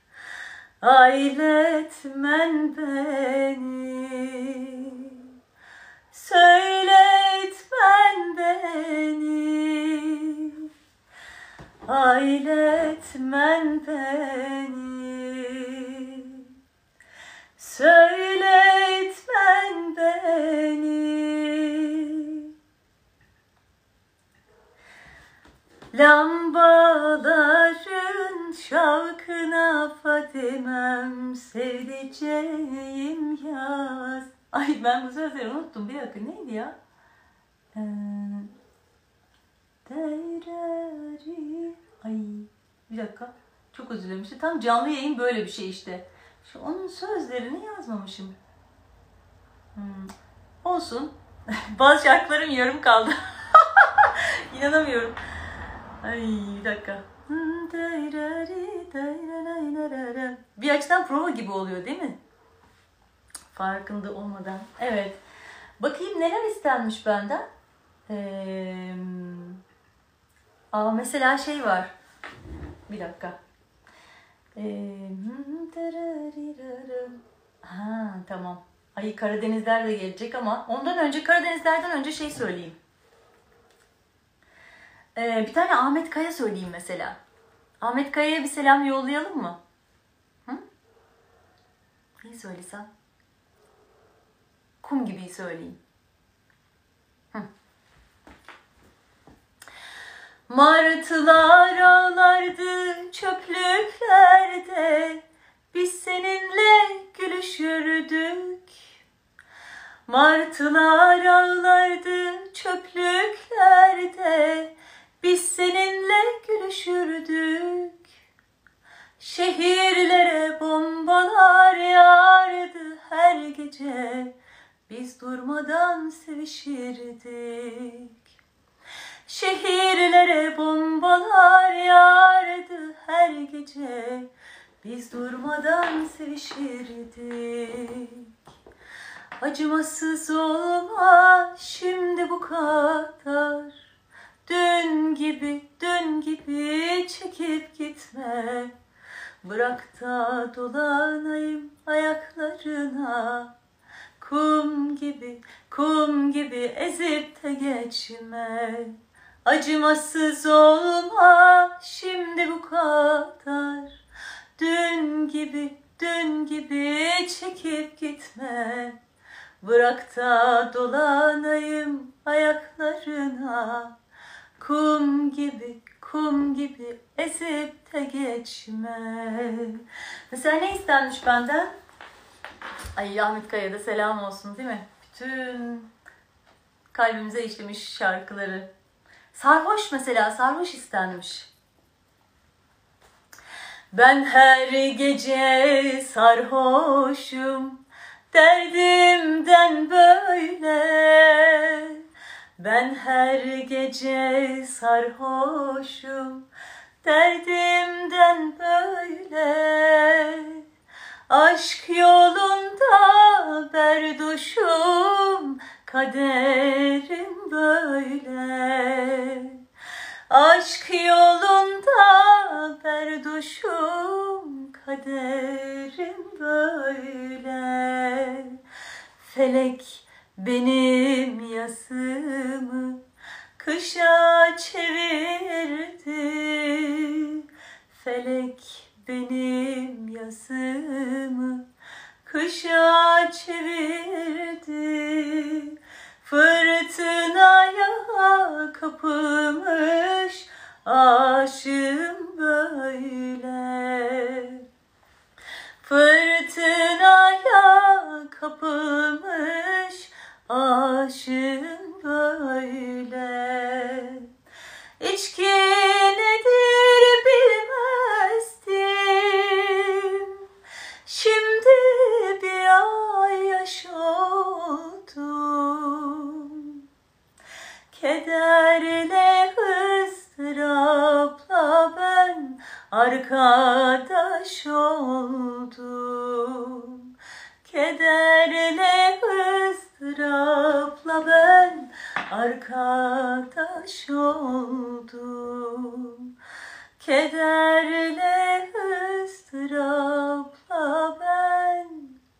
Ayletmen beni, söyletmen beni, ayletmen beni, söyletmen beni. Lambaların şavkına Fadimem sevdiceğim yaz. Ay ben bu sözleri unuttum. Bir dakika neydi ya? Ee, Ay bir dakika. Çok özür dilerim. İşte tam canlı yayın böyle bir şey işte. Şu onun sözlerini yazmamışım. Hmm. Olsun. Bazı şarkılarım yarım kaldı. İnanamıyorum. Ay bir dakika. Bir açıdan prova gibi oluyor değil mi? Farkında olmadan. Evet. Bakayım neler istenmiş benden. Ee, aa, mesela şey var. Bir dakika. Ee, ha tamam. Ay Karadenizler de gelecek ama ondan önce Karadenizlerden önce şey söyleyeyim. Ee, bir tane Ahmet Kaya söyleyeyim mesela. Ahmet Kaya'ya bir selam yollayalım mı? Hı? Neyi söylesem? Kum gibi söyleyeyim. Hı. Martılar ağlardı çöplüklerde, biz seninle gülüşürdük. Martılar ağlardı çöplüklerde, biz seninle gülüşürdük. Şehirlere bombalar yağardı her gece, biz durmadan sevişirdik. Şehirlere bombalar yağardı her gece, biz durmadan sevişirdik. Acımasız olma şimdi bu kadar, dün gibi, dün gibi çekip gitme. Bırak da dolanayım ayaklarına, kum gibi, kum gibi ezip de geçme. Acımasız olma şimdi bu kadar, dün gibi, dün gibi çekip gitme. Bırak da dolanayım ayaklarına, kum gibi, kum gibi ezip de geçme. Mesela ne istenmiş benden? Ay Ahmet Kaya'da selam olsun değil mi? Bütün kalbimize işlemiş şarkıları. Sarhoş mesela, sarhoş istenmiş. Ben her gece sarhoşum, derdimden böyle. Ben her gece sarhoşum, derdimden böyle. Aşk yolunda berduşum, kaderim böyle. Aşk yolunda berduşum, kaderim böyle. Felek benim yazımı kışa çevirdi. Felek benim yazımı kışa çevirdi. Fırtınaya kapılmış aşığım böyle. Fırtınaya kapılmış aşığım böyle. İçki nedir bilmezdim, şimdi bir ay yaş oldum. Kederle ızdırapla ben arkadaş oldum. oldum. Kederle ıstırapla ben arkadaş oldum. Kederle ıstırapla ben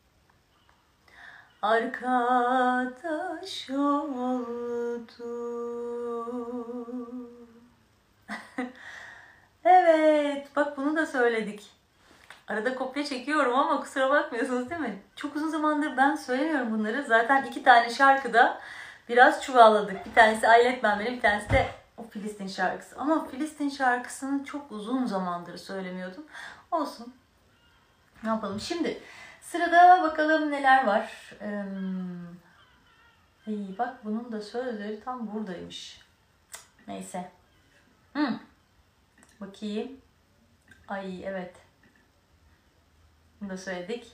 arkadaş oldum. Evet, bak bunu da söyledik. Arada kopya çekiyorum ama kusura bakmıyorsunuz değil mi? Çok uzun zamandır ben söylemiyorum bunları. Zaten iki tane şarkıda biraz çuvalladık. Bir tanesi Ayletmen benim, bir tanesi de o Filistin şarkısı. Ama Filistin şarkısını çok uzun zamandır söylemiyordum. Olsun. Ne yapalım? Şimdi sırada bakalım neler var. Ee, iyi, bak bunun da sözleri tam buradaymış. Neyse. Hmm. Bakayım. Ay evet. Bunu da söyledik.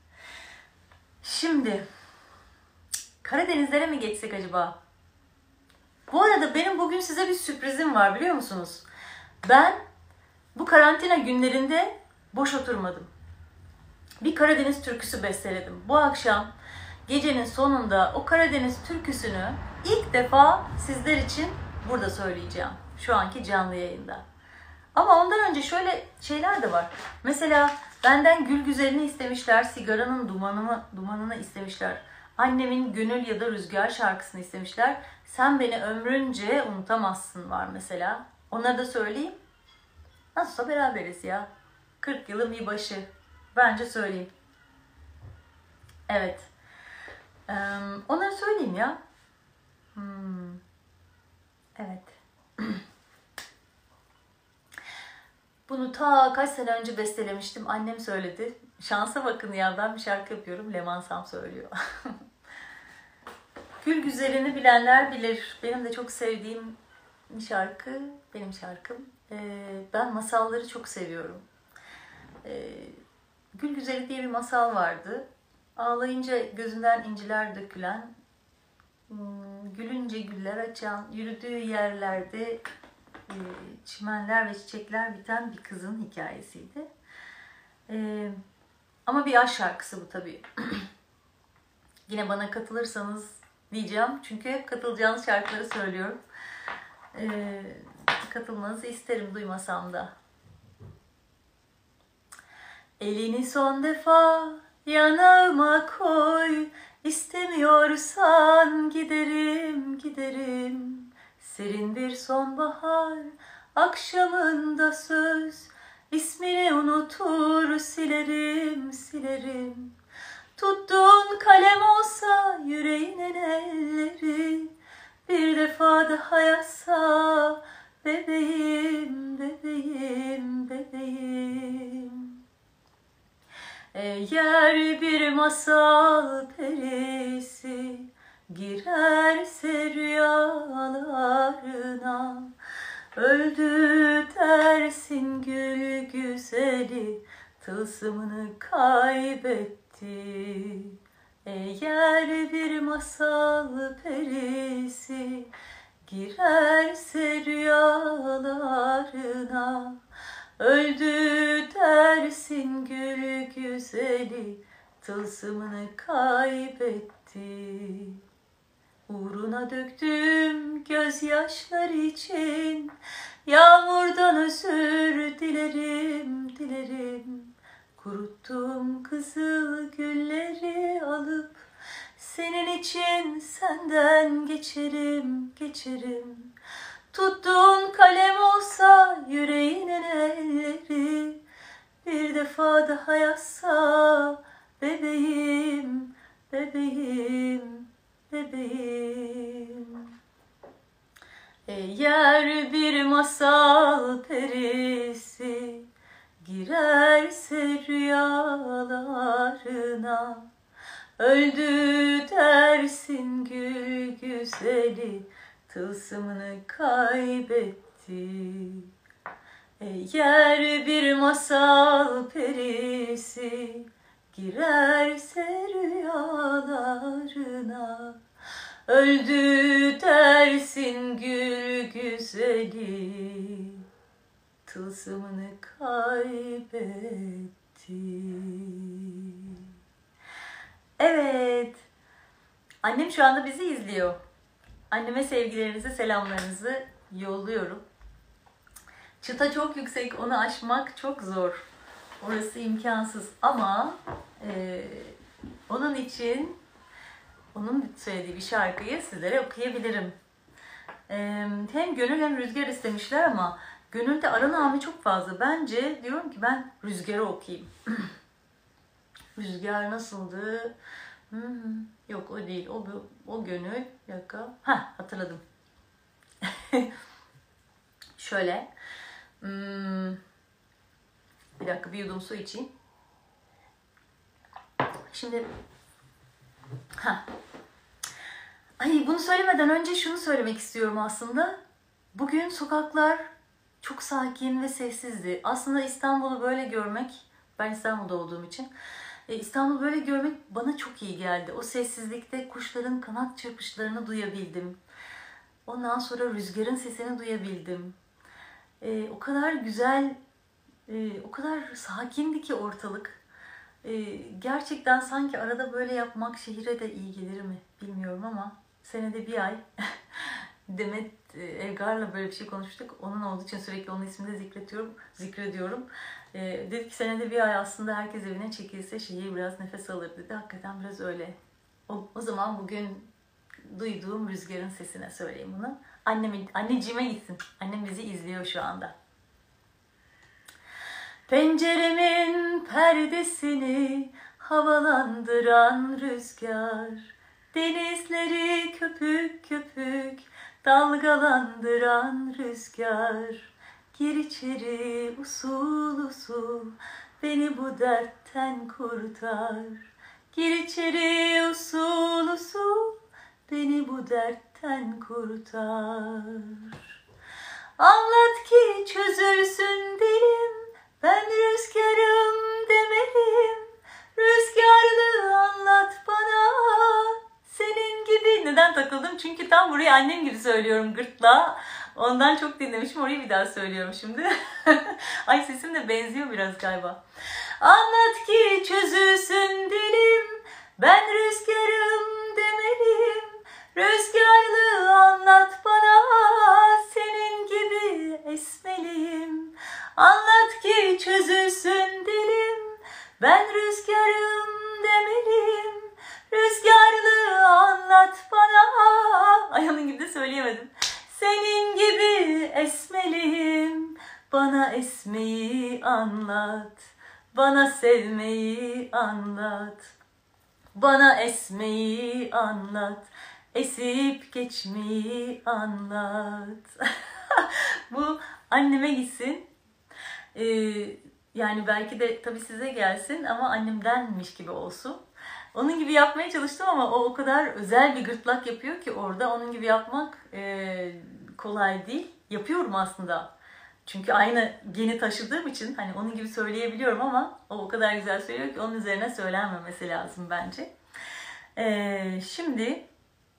Şimdi Karadenizlere mi geçsek acaba? Bu arada benim bugün size bir sürprizim var, biliyor musunuz? Ben bu karantina günlerinde boş oturmadım. Bir Karadeniz türküsü besteledim. Bu akşam gecenin sonunda o Karadeniz türküsünü ilk defa sizler için burada söyleyeceğim. Şu anki canlı yayında. Ama ondan önce şöyle şeyler de var. Mesela benden Gül Güzelini istemişler, Sigaranın Dumanını, dumanını istemişler. Annemin Gönül ya da Rüzgar şarkısını istemişler. Sen Beni Ömrünce Unutamazsın var mesela. Onları da söyleyeyim. Nasılsa beraberiz ya. kırk yılın bir başı. Bence söyleyeyim. Evet. Ee, onları söyleyeyim ya. Hmm. Evet. Bunu ta kaç sene önce bestelemiştim. Annem söyledi. Şansa bakın ya, ben bir şarkı yapıyorum. Leman Sam söylüyor. Gül Güzelini bilenler bilir. Benim de çok sevdiğim bir şarkı. Benim şarkım. Ee, ben masalları çok seviyorum. Ee, Gül Güzeli diye bir masal vardı. Ağlayınca gözünden inciler dökülen, gülünce güller açan, yürüdüğü yerlerde çimenler ve çiçekler biten bir kızın hikayesiydi. Ee, ama bir aşk şarkısı bu tabii. Yine bana katılırsanız diyeceğim. Çünkü hep katılacağınız şarkıları söylüyorum. Ee, katılmanızı isterim duymasam da. Elini son defa yanağıma koy. İstemiyorsan giderim giderim. Serin bir sonbahar akşamında söz, ismini unutur silerim silerim. Tuttuğun kalem olsa yüreğinin elleri, bir defa daha yazsa bebeğim bebeğim bebeğim. Eğer bir masal perisi girerse rüyalarına, öldü dersin gül güzeli, tılsımını kaybetti. Eğer bir masal perisi girerse rüyalarına, öldü dersin gül güzeli, tılsımını kaybetti. Uğruna döktüm gözyaşları için, yağmurdan özür dilerim dilerim. Kuruttum kızıl gülleri alıp, senin için senden geçerim geçerim. Tuttuğun kalem olsa yüreğinin elleri, bir defa daha yazsa bebeğim bebeğim bebeğim. Eğer bir masal perisi girerse rüyalarına, öldü dersin gül güzeli, tılsımını kaybetti. Eğer bir masal perisi girerse rüyalarına, öldü dersin gül güzeli, tılsımını kaybetti. Evet. Annem şu anda bizi izliyor. Anneme sevgilerinizi, selamlarınızı yolluyorum. Çıta çok yüksek, onu aşmak çok zor. Orası imkansız ama e, onun için onun söylediği bir şarkıyı sizlere okuyabilirim. E, hem Gönül hem Rüzgar istemişler ama Gönül'de ara name çok fazla. Bence diyorum ki ben Rüzgar'ı okuyayım. Rüzgar nasıldı? Hmm, yok o değil. O, o Gönül. Bir dakika. Heh, hatırladım. Şöyle. Hmm, bir dakika bir yudum su içeyim. Şimdi ha. Ay bunu söylemeden önce şunu söylemek istiyorum aslında. Bugün sokaklar çok sakin ve sessizdi. Aslında İstanbul'u böyle görmek, ben İstanbul'da olduğum için İstanbul'u böyle görmek bana çok iyi geldi. O sessizlikte kuşların kanat çırpışlarını duyabildim. Ondan sonra rüzgarın sesini duyabildim. Ee, o kadar güzel, e, o kadar sakindi ki ortalık. Ee, gerçekten sanki arada böyle yapmak şehire de iyi gelir mi bilmiyorum ama senede bir ay Demet Evgar'la böyle bir şey konuştuk. Onun olduğu için sürekli onun ismini de zikrediyorum. zikrediyorum. Ee, dedi ki senede bir ay aslında herkes evine çekilse şehir biraz nefes alır dedi. Hakikaten biraz öyle. O, o zaman bugün duyduğum rüzgarın sesine söyleyeyim bunu. Anneme, anneciğime gitsin. Annem bizi izliyor şu anda. Penceremin perdesini havalandıran rüzgar, denizleri köpük köpük dalgalandıran rüzgar, gir içeri usul usul beni bu dertten kurtar. Gir içeri usul usul beni bu dertten kurtar. Anlat ki çözülsün dilim, ben rüzgarım demeliyim. Rüzgarlı anlat bana senin gibi. Neden takıldım? Çünkü tam burayı annem gibi söylüyorum gırtlağa. Ondan çok dinlemişim. Orayı bir daha söylüyorum şimdi. Ay sesim de benziyor biraz galiba. Anlat ki çözülsün dilim, ben rüzgarım demeliyim. Rüzgarlı anlat bana senin gibi esmeliyim. Anlat ki çözülsün dilim, ben rüzgarım demeliyim. Rüzgarlı anlat bana. Ay onun gibi de söyleyemedim. Senin gibi esmeliyim. Bana esmeyi anlat. Bana sevmeyi anlat. Bana esmeyi anlat. Esip geçmeyi anlat. Bu anneme gitsin. Ee, yani belki de tabii size gelsin ama annemdenmiş gibi olsun. Onun gibi yapmaya çalıştım ama o o kadar özel bir gırtlak yapıyor ki orada onun gibi yapmak e, kolay değil. Yapıyorum aslında. Çünkü aynı geni taşıdığım için hani onun gibi söyleyebiliyorum ama o o kadar güzel söylüyor ki onun üzerine söylenmemesi lazım bence. Ee, şimdi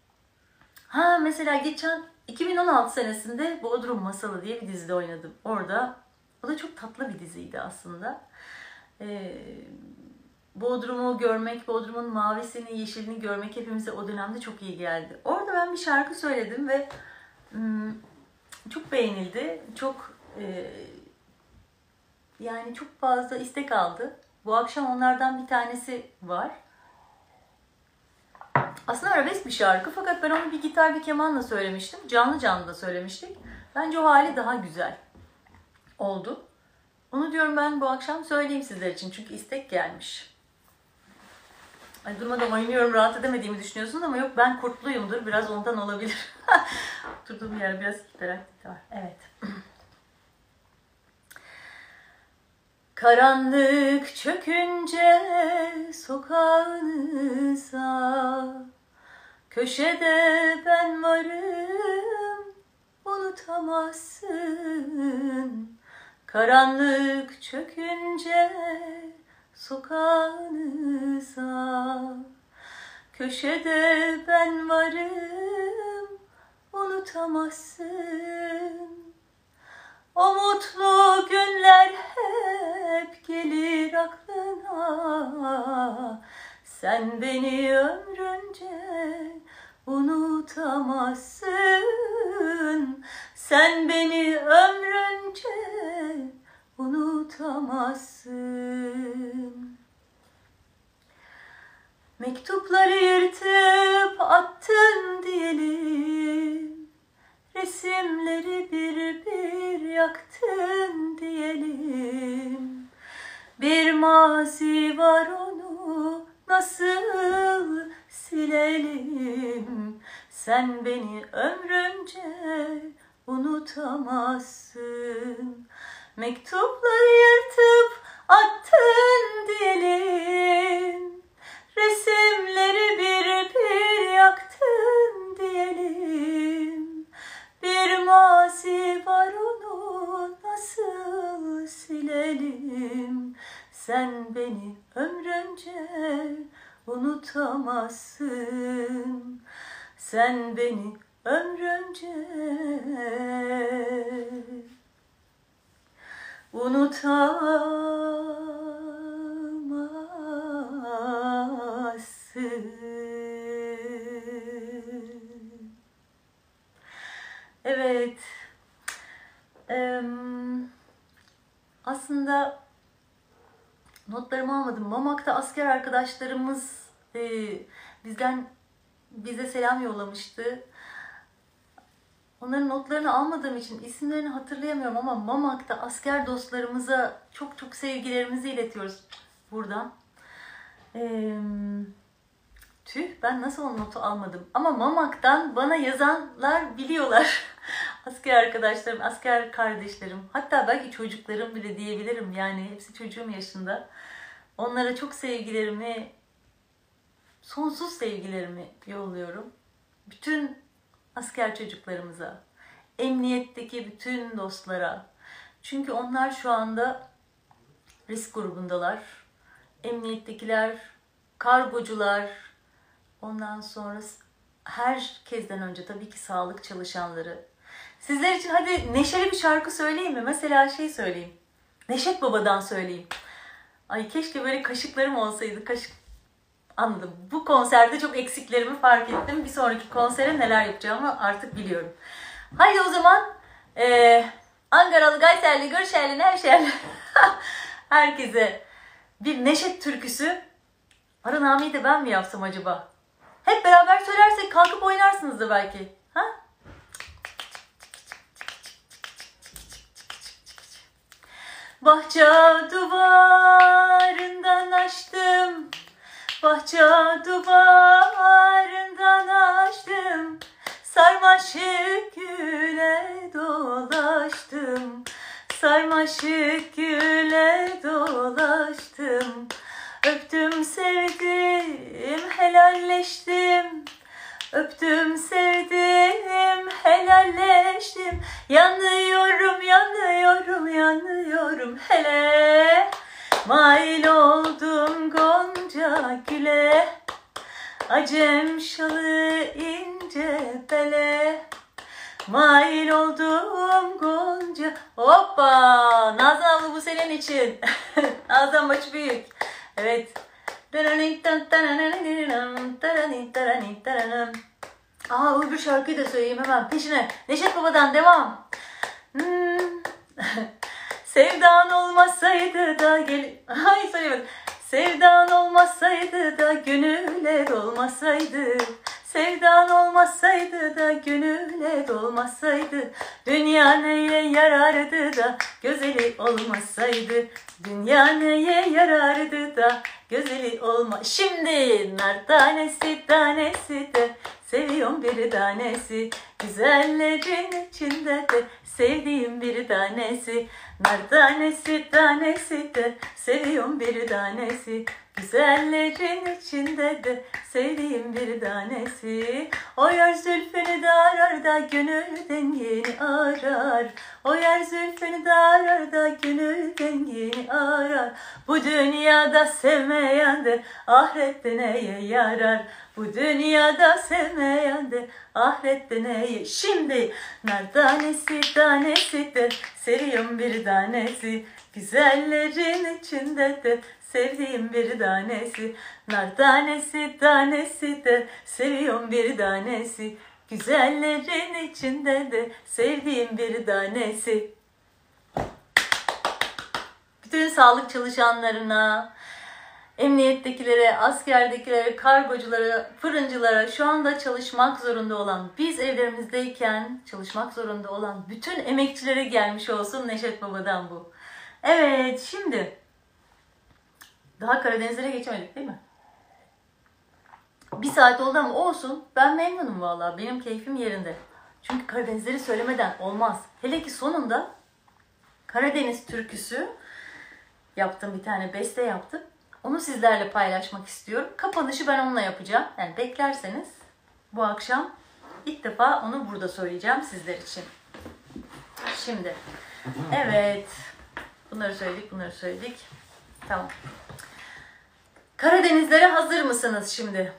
ha mesela geçen iki bin on altı senesinde Bodrum Masalı diye bir dizide oynadım. Orada o da çok tatlı bir diziydi aslında. Ee, Bodrum'u görmek, Bodrum'un mavisini, yeşilini görmek hepimize o dönemde çok iyi geldi. Orada ben bir şarkı söyledim ve hmm, çok beğenildi. Çok e, yani çok fazla istek aldı. Bu akşam onlardan bir tanesi var. Aslında arabesk bir şarkı fakat ben onu bir gitar bir kemanla söylemiştim. Canlı canlı da söylemiştik. Bence o hali daha güzel oldu. Onu diyorum ben bu akşam söyleyeyim sizler için çünkü istek gelmiş. Ay durmadan oynuyorum, rahat edemediğimi düşünüyorsunuz ama yok ben kurtluyumdur. Biraz ondan olabilir. Oturduğum yer biraz hiperaktif var. Evet. Karanlık çökünce sokağınıza, köşede ben varım, unutamazsın. Karanlık çökünce sokağınıza, köşede ben varım, unutamazsın. O mutlu günler hep gelir aklına. Sen beni ömrünce unutamazsın. Sen beni ömrünce unutamazsın. Mektupları yırtıp attın diyelim. Resimleri bir bir yaktın diyelim. Bir mazi var, onu nasıl silelim? Sen beni ömrünce unutamazsın. Mektupları yırtıp attın diyelim. Resimleri bir bir yaktın diyelim. Bir mazi var, onu nasıl silelim? Sen beni ömrünce unutamazsın. Sen beni ömrünce unutamazsın. Evet. Ee, aslında notlarımı almadım. Mamak'ta asker arkadaşlarımız e, bizden bize selam yollamıştı. Onların notlarını almadığım için isimlerini hatırlayamıyorum ama Mamak'ta asker dostlarımıza çok çok sevgilerimizi iletiyoruz buradan. Ee, tüh, ben nasıl o notu almadım? Ama Mamak'tan bana yazanlar biliyorlar. Asker arkadaşlarım, asker kardeşlerim, hatta belki çocuklarım bile diyebilirim. Yani hepsi çocuğum yaşında. Onlara çok sevgilerimi, sonsuz sevgilerimi yolluyorum. Bütün asker çocuklarımıza, emniyetteki bütün dostlara. Çünkü onlar şu anda risk grubundalar. Emniyettekiler, kargocular, ondan sonra herkesten önce tabii ki sağlık çalışanları. Sizler için hadi neşeli bir şarkı söyleyeyim mi? Mesela şey söyleyeyim. Neşet Baba'dan söyleyeyim. Ay keşke böyle kaşıklarım olsaydı. Kaşık... Anladım. Bu konserde çok eksiklerimi fark ettim. Bir sonraki konsere neler yapacağımı artık biliyorum. Haydi o zaman ee, Ankaralı, Gayserli, Gürşehirli, Nevşehirli herkese bir Neşet türküsü. Aranami'yi de ben mi yapsam acaba? Hep beraber söylersek kalkıp oynarsınız da belki. Ha? Bahçe duvarından açtım, bahçe duvarından açtım, sarmaşık güle dolaştım, sarmaşık güle dolaştım. Öptüm sevdim, helalleştim, öptüm sevdim, helalleştim. Yanıyorum, yanıyorum, yanıyorum hele. Mail oldum gonca güle, acem şalı ince bele. Mail oldum gonca. Hoppa! Nazan abla bu senin için. Nazan başı büyük. Evet. Aa, öbür şarkıyı da söyleyeyim hemen peşine. Neşet Baba'dan devam. Hmm. Sevdan olmasaydı da gel... Hayır söylemedim. Sevdan olmasaydı da gönüle dolmasaydı. Sevdan olmasaydı da gönüle dolmasaydı. Dünya neye yarardı da güzeli olmasaydı. Dünya neye yarardı da güzeli olma. Şimdi nar tanesi tanesi de seviyorum bir tanesi. Güzellerin içinde de sevdiğim bir tanesi. Nar tanesi tanesi de seviyorum bir tanesi. Güzellerin içinde de sevdiğim bir tanesi. O yer zülfünü de arar da gönül dengini arar. O yer zülfünü de arar da gönül dengini arar. Bu dünyada sevmeyen de ahirette neye yarar? Bu dünyada sevmeyen de ahirette neye? Şimdi nar tanesi tanesi de seviyorum bir tanesi. Güzellerin içinde de sevdiğim bir tanesi. Nar tanesi tanesi de seviyorum bir tanesi. Güzellerin içinde de sevdiğim bir tanesi. Bütün sağlık çalışanlarına, emniyettekilere, askerdekilere, kargoculara, fırıncılara, şu anda çalışmak zorunda olan, biz evlerimizdeyken çalışmak zorunda olan bütün emekçilere gelmiş olsun Neşet Baba'dan bu. Evet, şimdi daha Karadenizlere geçemedik değil mi? Bir saat oldu ama olsun. Ben memnunum vallahi. Benim keyfim yerinde. Çünkü Karadenizleri söylemeden olmaz. Hele ki sonunda Karadeniz türküsü yaptım, bir tane beste yaptım. Onu sizlerle paylaşmak istiyorum. Kapanışı ben onunla yapacağım. Yani beklerseniz bu akşam ilk defa onu burada söyleyeceğim sizler için. Şimdi evet, bunları söyledik, bunları söyledik. Tamam. Karadenizlere hazır mısınız şimdi?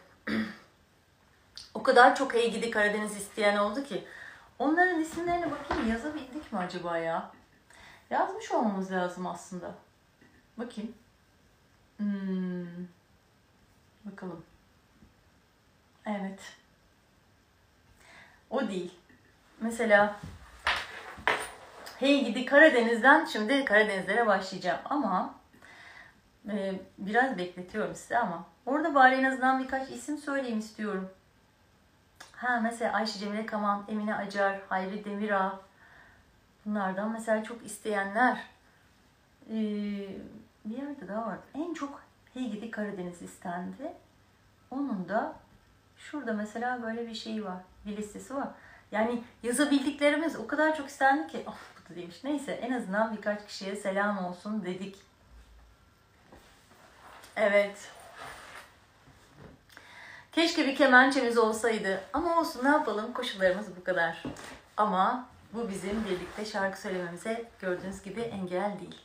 O kadar çok hey gidi Karadeniz isteyen oldu ki. Onların isimlerine bakayım, yazabildik mi acaba ya? Yazmış olmamız lazım aslında. Bakayım. Hmm. Bakalım. Evet. O değil. Mesela hey gidi Karadeniz'den şimdi Karadenizlere başlayacağım ama e, biraz bekletiyorum size ama orada bari en azından birkaç isim söyleyeyim istiyorum. Ha mesela Ayşe Cemile Kaman, Emine Acar, Hayri Demirağ. Bunlardan mesela çok isteyenler. Ee, bir yerde daha vardı. En çok hey gidi Karadeniz istendi. Onun da şurada mesela böyle bir şey var. Bir listesi var. Yani yazabildiklerimiz o kadar çok istendi ki. Of, bu da değilmiş. Neyse, en azından birkaç kişiye selam olsun dedik. Evet. Keşke bir kemençemiz olsaydı. Ama olsun, ne yapalım, koşullarımız bu kadar. Ama bu bizim birlikte şarkı söylememize gördüğünüz gibi engel değil.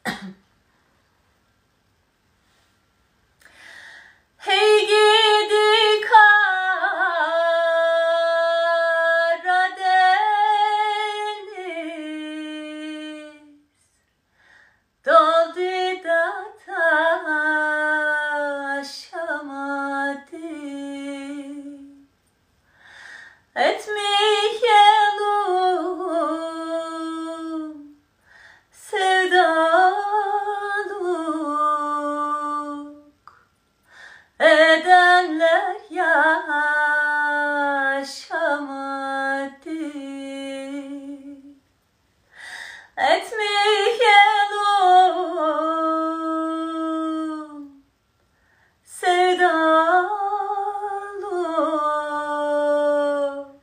Hey gidi Karadeniz, doldu da taşamadı, etmeyelim sevdalık, edenler yaşamadı, etmeyelim sevdalık,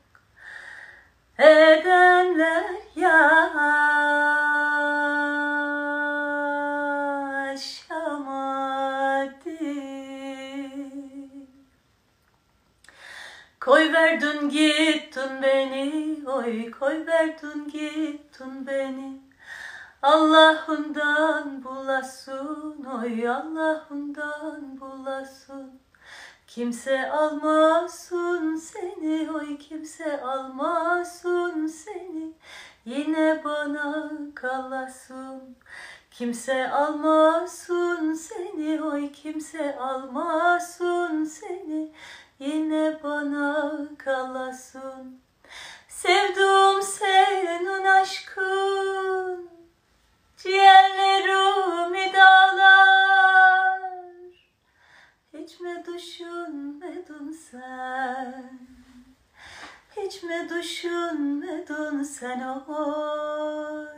edenler yaşamadı. Koy verdin gittin beni, oy koy verdin gittin beni. Allah'ından bulasın, oy Allah'ından bulasın. Kimse almasın seni, oy kimse almasın seni. Yine bana kalasın. Kimse almasın seni, oy kimse almasın seni. Yine bana kalasın. Sevdim senin aşkın, ciğerlerimi dağlar. Hiç mi düşünmedin sen? Hiç mi düşünmedin sen oy?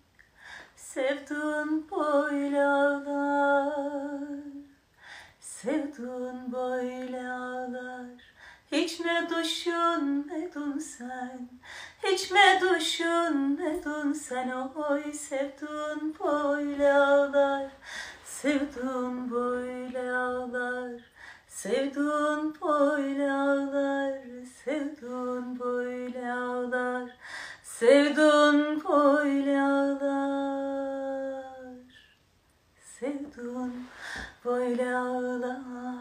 Sevdin böyle ağlar, sevdin böyle ağlar. Hiç mi düşünmedin sen? Hiç mi düşünmedin sen oy? Sevdin böyle ağlar, Sevdun böyle ağlar, sevdun böyle ağlar, sevdun böyle ağlar, sevdun böyle ağlar, sevdun böyle ağlar.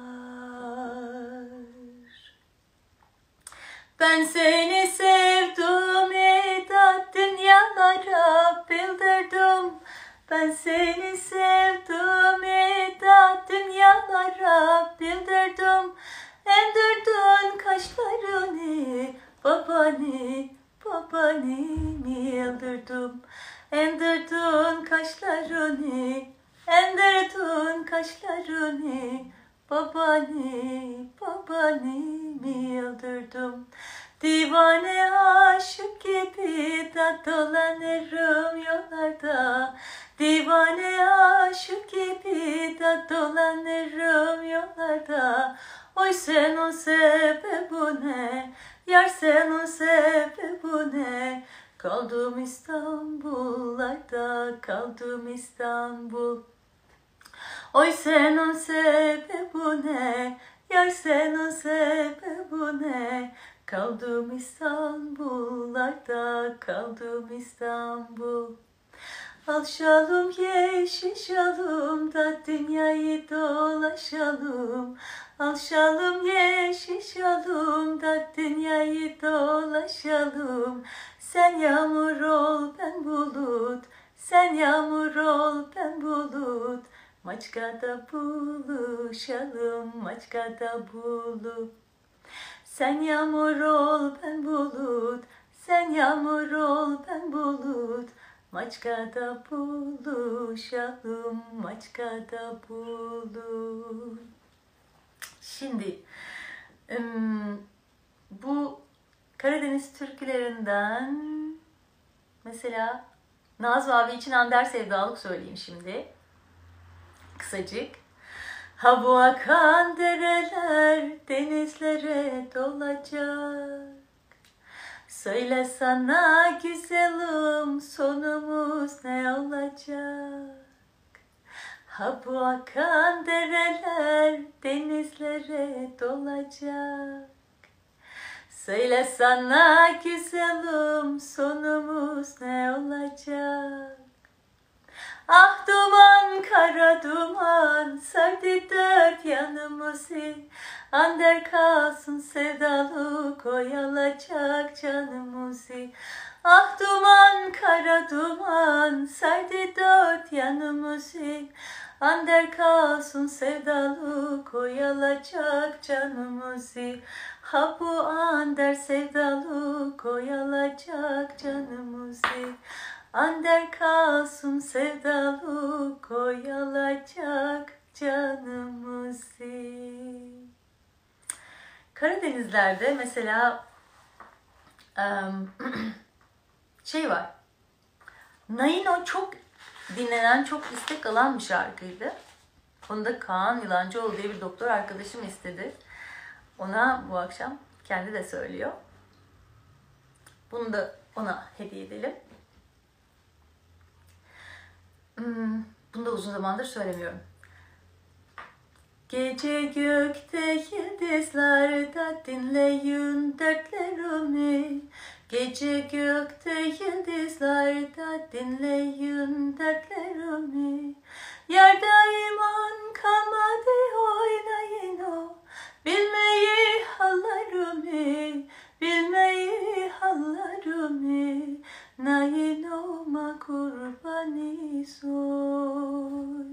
Ben seni sevdim Eda, dünyalara bildirdim. Ben seni sevdim Eda, dünyalara bildirdim. Endirdin kaşlarını, babanı, babanı yıldırdım. Endirdin kaşlarını, endirdin kaşlarını, babanı, babanı yıldırdım. Divane aşık gibi da dolanırım yollarda. Divane aşık gibi da dolanırım yollarda. Oy senin sebebi ne? Yar senin sebebi ne? Kaldım İstanbullarda, kaldım İstanbul. Oy senin sebebi ne? Yar senin sebebi ne? Kaldım İstanbullarda, kaldım İstanbul. Al şalım yeşil şalım da dünyayı dolaşalım. Al şalım yeşil şalım da dünyayı dolaşalım. Sen yağmur ol ben bulut, sen yağmur ol ben bulut. Maçka'da buluşalım, Maçka'da bulup. Sen yağmur ol ben bulut, sen yağmur ol ben bulut. Maçka'da buluşalım, Maçka'da bulut. Şimdi bu Karadeniz türkülerinden mesela Nazım abi için Ander Sevdalık söyleyeyim şimdi. Kısacık. Ha bu akan dereler denizlere dolacak. Söyle sana güzelim sonumuz ne olacak? Ha bu akan dereler denizlere dolacak. Söyle sana güzelim sonumuz ne olacak? Ah duman kara duman sardı dört yanımızı. Ander kalsın sevdalık oyalacak canımızı. Ah duman kara duman sardı dört yanımızı. Ander kalsın sevdalık oyalacak canımızı. Ha bu ander sevdalık oyalacak canımızı. Ander kalsın sevdalık oyalacak canımızı. Karadenizlerde mesela şey var. Naino çok dinlenen, çok istek alan bir şarkıydı. Onu da Kaan Yılancıoğlu diye bir doktor arkadaşım istedi. Ona bu akşam kendi de söylüyor. Bunu da ona hediye edelim. Hmm, bunu da uzun zamandır söylemiyorum. Gece gökte yıldızlarda dinleyin dertlerimi. Gece gökte yıldızlarda dinleyin dertlerimi. Yerde iman kalmadı oynayın o. Bilmeyi hallarımı, bilmeyi hallarımı. Nayinoma kurbani soy.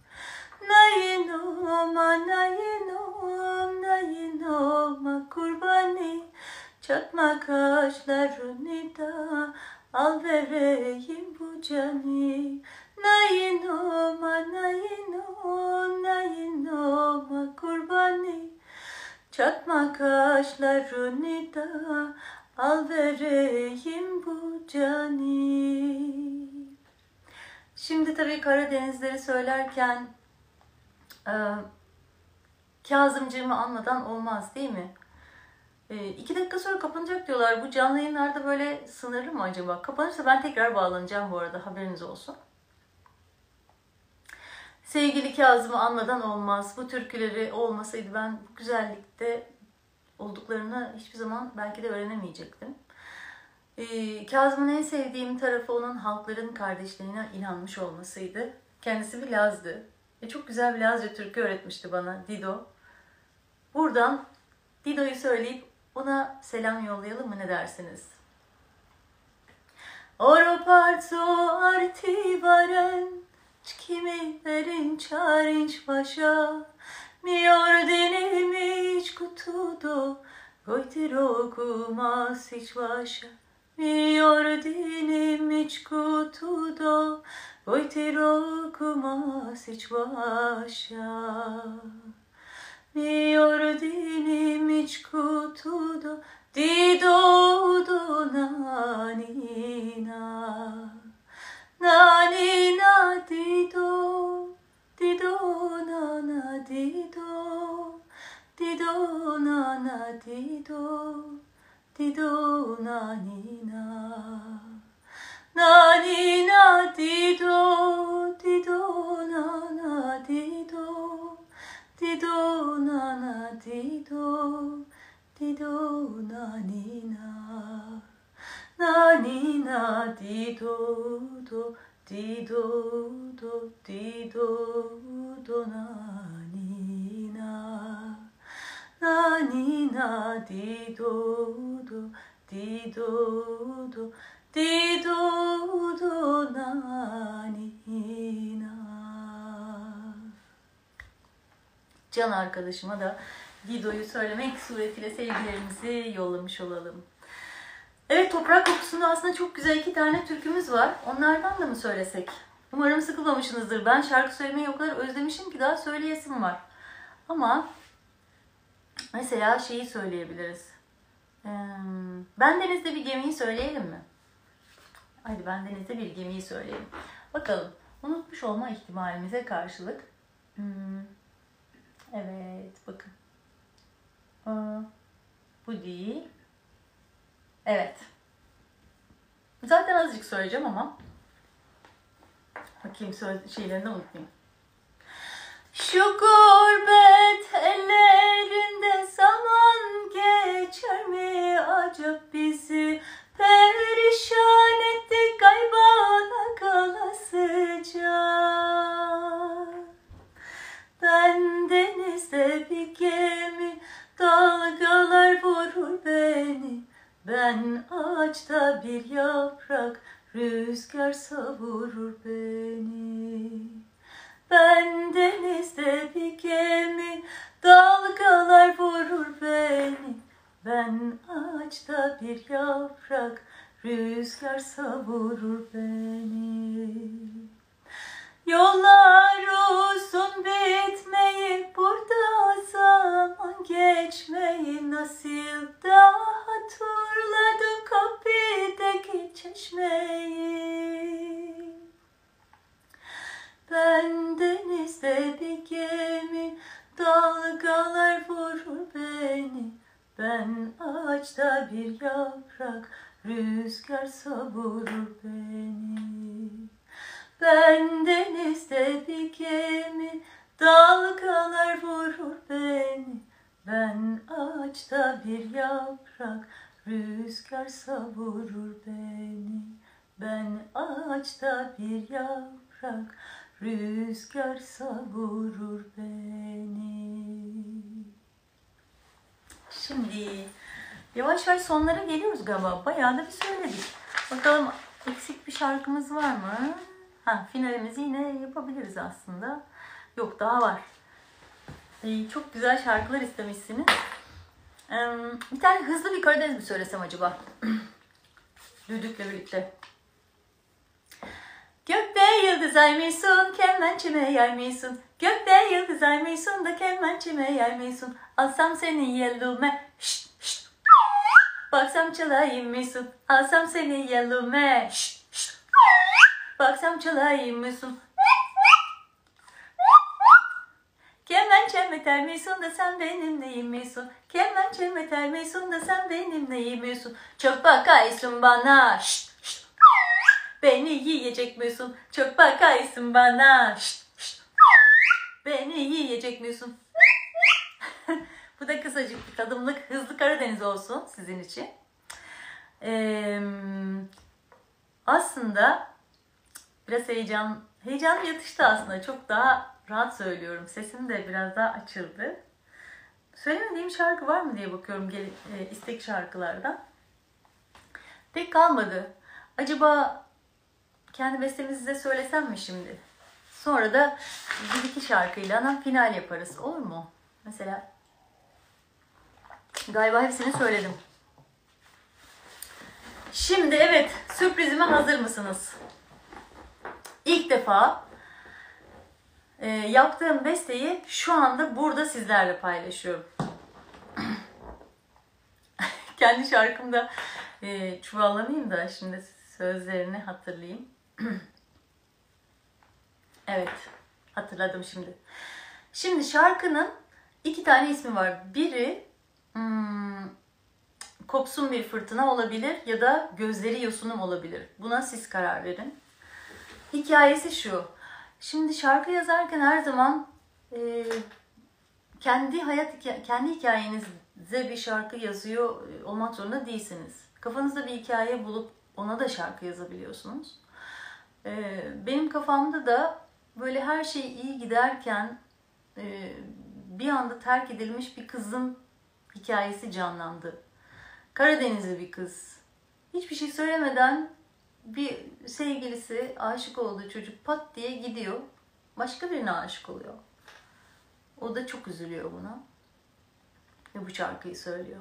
Nayinoma, nayinom, nayinoma kurbani. Çatma kaşlarını da al vereyim bu canı. Nayinoma, nayinom, nayinoma kurbani. Çatma kaşlarını da al vereyim bu canı. Şimdi tabii Karadenizleri söylerken e, Kazımcığımı anmadan olmaz değil mi? E, iki dakika sonra kapanacak diyorlar. Bu canlı yayınlarda böyle sınırlı mı acaba? Kapanırsa ben tekrar bağlanacağım bu arada, haberiniz olsun. Sevgili Kazım'ı anmadan olmaz. Bu türküleri olmasaydı ben bu güzellikte olduklarını hiçbir zaman belki de öğrenemeyecektim. Ee, Kazım'ın en sevdiğim tarafı onun halkların kardeşliğine inanmış olmasıydı. Kendisi bir Laz'dı. Ve çok güzel bir Lazca türkü öğretmişti bana Dido. Buradan Dido'yu söyleyip ona selam yollayalım mı, ne dersiniz? Oro parto arti varen kimi verin çarinç başa mi ordini miç kutudo goitiro kumas hiç başa mi ordini miç kutudo goitiro kumas hiç başa mi ordini miç kutudo Dido do nanina, nanina dido, dido nana dido, dido nana dido, dido nanina, nanina dido, dido nana dido, dido nana dido. Dido nanina, nanina dido do, dido do, dido do nanina, nanina dido do, dido do, dido do nanina. Can arkadaşıma da Dido'yu söylemek suretiyle sevgilerimizi yollamış olalım. Evet, Toprak Kokusu'nda aslında çok güzel iki tane türkümüz var. Onlardan da mı söylesek? Umarım sıkılmamışsınızdır. Ben şarkı söylemeyi o kadar özlemişim ki daha söyleyesim var. Ama mesela şeyi söyleyebiliriz. Ben Deniz'de bir gemiyi söyleyelim mi? Hadi Ben Deniz'de bir gemiyi söyleyelim. Bakalım, unutmuş olma ihtimalimize karşılık. Evet, bakın. Aa, bu değil. Evet. Zaten azıcık söyleyeceğim ama bakayım söz şeylerini unutmayayım. Şu gurbet ellerinde zaman geçer mi acaba bizi? Perişan etti kaybana kalasıca. Ben denizde bir gemi, dalgalar vurur beni. Ben ağaçta bir yaprak, rüzgar savurur beni. Ben denizde bir gemi, dalgalar vurur beni. Ben ağaçta bir yaprak, rüzgar savurur beni. Yollar uzun bitmeyip burada zaman geçmeyi nasıl da hatırladım kapıdaki çeşmeyi. Ben denizde bir gemi, dalgalar vurur beni. Ben ağaçta bir yaprak, rüzgar savurur beni. Ben denizde bir gemi, dalgalar vurur beni. Ben ağaçta bir yaprak, rüzgar savurur beni. Ben ağaçta bir yaprak, rüzgar savurur beni. Şimdi yavaş yavaş sonlara geliyoruz galiba. Bayağı da bir söyledik. Bakalım eksik bir şarkımız var mı? Ha, finalimizi yine yapabiliriz aslında. Yok, daha var. Ee, çok güzel şarkılar istemişsiniz. Ee, bir tane hızlı bir Karadeniz mi söylesem acaba? Düdükle birlikte. Gökte yıldız aymışsın, kemençeme yaymışsın. Gökte yıldız aymışsın da kemençeme yaymışsın. Alsam seni yellume, şşt şşt. Baksam çalayım mısın? Alsam seni yellume, şşt şşt. Baksam çalayım mısın? Kemençeme termiyorsun da sen benim neyimmiyorsun? Kemençeme termiyorsun da sen benim neyimmiyorsun? Çok bakaysın bana, şşt şşt. Beni yiyecek misin? Çok bakaysın bana, şşt şşt. Beni yiyecek misin? Bu da kısacık bir tadımlık hızlı Karadeniz olsun sizin için. Ee, aslında biraz heyecan, heyecanım yatıştı aslında. Çok daha rahat söylüyorum. Sesim de biraz daha açıldı. Söylemediğim şarkı var mı diye bakıyorum gel, e, istek şarkılardan. Pek kalmadı. Acaba kendi bestemizi size söylesem mi şimdi? Sonra da bir iki şarkıyla final yaparız. Olur mu? Mesela galiba hepsini söyledim. Şimdi evet, sürprizime hazır mısınız? İlk defa e, yaptığım besteyi şu anda burada sizlerle paylaşıyorum. Kendi şarkımda e, çuvallamayayım da şimdi sözlerini hatırlayayım. Evet, hatırladım şimdi. Şimdi şarkının iki tane ismi var. Biri hmm, Kopsun Bir Fırtına olabilir ya da Gözleri Yosunum olabilir. Buna siz karar verin. Hikayesi şu. Şimdi şarkı yazarken her zaman e, kendi hayat kendi hikayenize bir şarkı yazıyor olmak zorunda değilsiniz. Kafanızda bir hikaye bulup ona da şarkı yazabiliyorsunuz. E, benim kafamda da böyle her şey iyi giderken e, bir anda terk edilmiş bir kızın hikayesi canlandı. Karadenizli bir kız. Hiçbir şey söylemeden bir sevgilisi, aşık olduğu çocuk pat diye gidiyor. Başka birine aşık oluyor. O da çok üzülüyor buna. Ve bu şarkıyı söylüyor.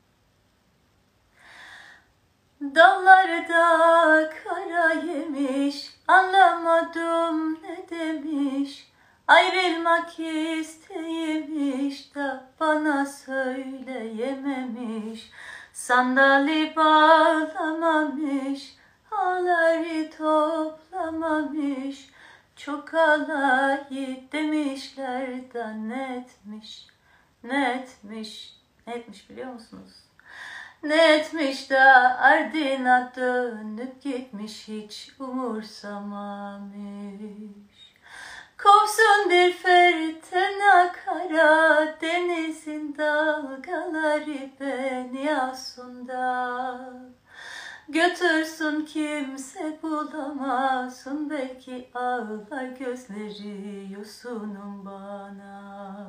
Dallarda kara yemiş, anlamadım ne demiş. Ayrılmak isteymiş da bana söyleyememiş. Sandali bağlamamış, ağları toplamamış. Çok alayı demişler da netmiş, netmiş, netmiş biliyor musunuz? Netmiş da ardına dönüp gitmiş, hiç umursamamış. Kopsun bir fırtına kara, denizin dalgaları beni aslında. Götürsün kimse bulamazsın, belki ağlar gözleri yosunum bana.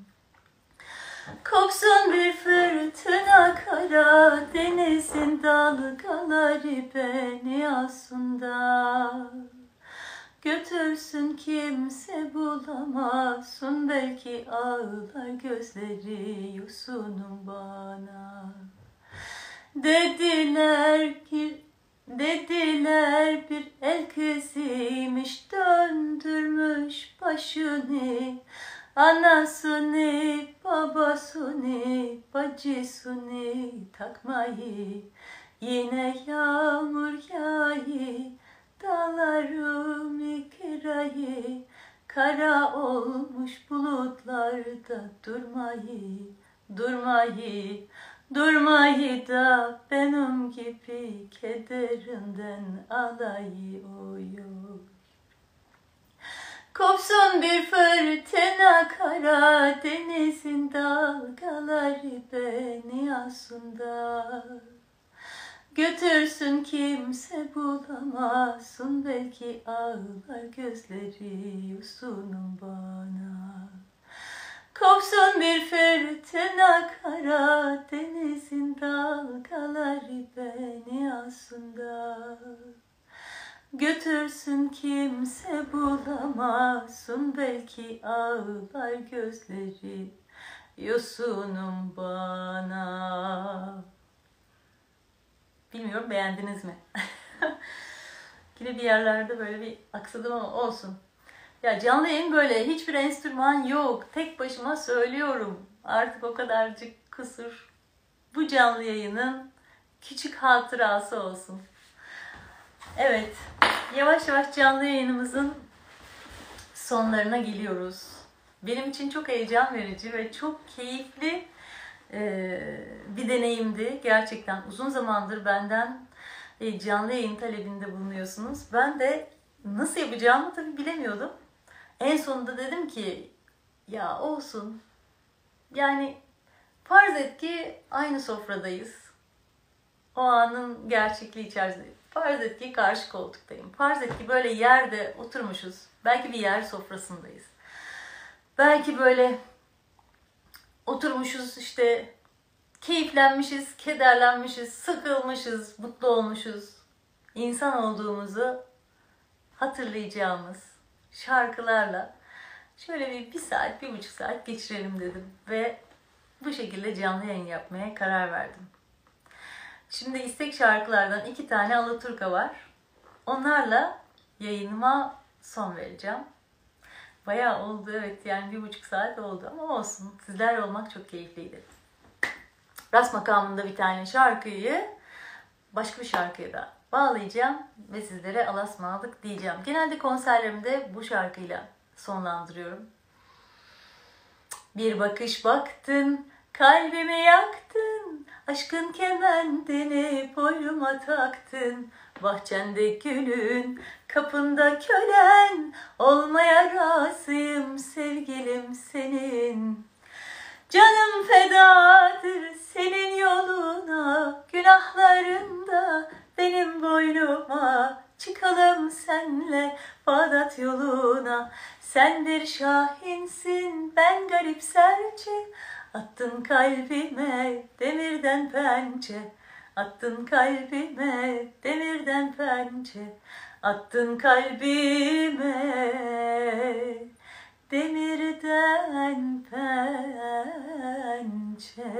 Kopsun bir fırtına kara, denizin dalgaları beni aslında. Götürsün kimse bulamazsın, belki ağlar gözleri yosunum bana. Dediler ki, dediler bir el kızıymış, döndürmüş başını. Anasını, babasını, bacısını takmayı. Yine yağmur yağı, dağlarım kirayı. Kara olmuş bulutlarda durmayı, durmayı. Durmayı da benim gibi kederinden alayı uyuyor. Kopsun bir fırtına kara, denizin dalgaları beni aslında. Götürsün kimse bulamazsın, belki ağlar gözleri yosunum bana. Kopsun bir fırtına kara, denizin dalgaları beni aslında. Götürsün kimse bulamazsın, belki ağlar gözleri yosunum bana. Bilmiyorum, beğendiniz mi? Yine bir yerlerde böyle bir aksadım ama olsun. Ya canlı yayın böyle, hiçbir enstrüman yok. Tek başıma söylüyorum. Artık o kadarcık kusur bu canlı yayının küçük hatırası olsun. Evet, yavaş yavaş canlı yayınımızın sonlarına geliyoruz. Benim için çok heyecan verici ve çok keyifli bir deneyimdi. Gerçekten uzun zamandır benden canlı yayın talebinde bulunuyorsunuz. Ben de nasıl yapacağımı tabii bilemiyordum. En sonunda dedim ki Ya olsun. Yani farz et ki aynı sofradayız. O anın gerçekliği içerisinde. Farz et ki karşı koltuktayım. Farz et ki böyle yerde oturmuşuz. Belki bir yer sofrasındayız. Belki böyle oturmuşuz işte, keyiflenmişiz, kederlenmişiz, sıkılmışız, mutlu olmuşuz. İnsan olduğumuzu hatırlayacağımız şarkılarla şöyle bir, bir saat, bir buçuk saat geçirelim dedim. Ve bu şekilde canlı yayın yapmaya karar verdim. Şimdi istek şarkılardan iki tane alaturka var. Onlarla yayınıma son vereceğim. Bayağı oldu, evet, yani bir buçuk saat oldu ama olsun. Sizlerle olmak çok keyifliydi. Rast makamında bir tane şarkıyı başka bir şarkıya da bağlayacağım ve sizlere alasmalık diyeceğim. Genelde konserlerimde bu şarkıyla sonlandırıyorum. Bir bakış baktın, kalbimi yaktın, aşkın kemendini boynuma taktın. Bahçende gülün, kapında kölen, olmaya razıyım sevgilim senin. Canım fedadır senin yoluna, günahlarında benim boynuma. Çıkalım senle Bağdat yoluna. Sen bir şahinsin, ben garip serçe. Attın kalbime demirden pençe. Attın kalbime demirden pençe. Attın kalbime demirden pençe.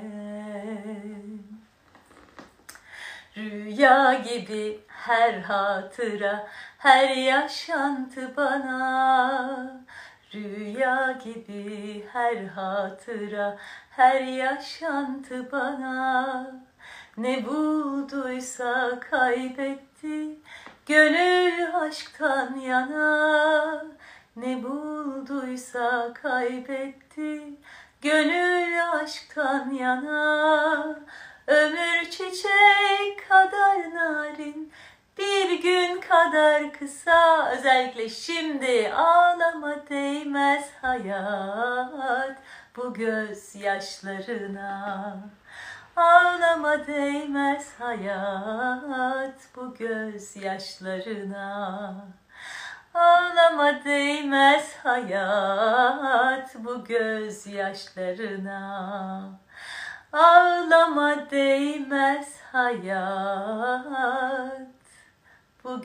Rüya gibi her hatıra, her yaşantı bana. Rüya gibi her hatıra, her yaşantı bana. Ne bulduysa kaybetti, gönül aşktan yana. Ne bulduysa kaybetti, gönül aşktan yana. Ömür çiçek kadar narin, bir gün kadar kısa. Özellikle şimdi ağlama değmez hayat bu gözyaşlarına. Ağlama değmez hayat bu gözyaşlarına. Ağlama değmez hayat bu gözyaşlarına. Ağlama değmez hayat bu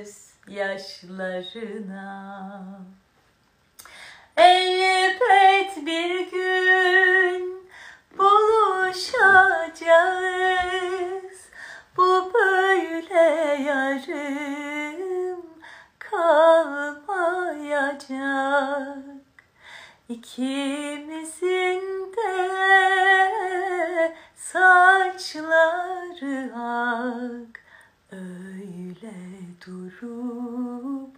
gözyaşlarına. Elbet bir gün buluşacağız. Bu böyle yarım kalmayacak. İkimizin de saçları ak, öyle durup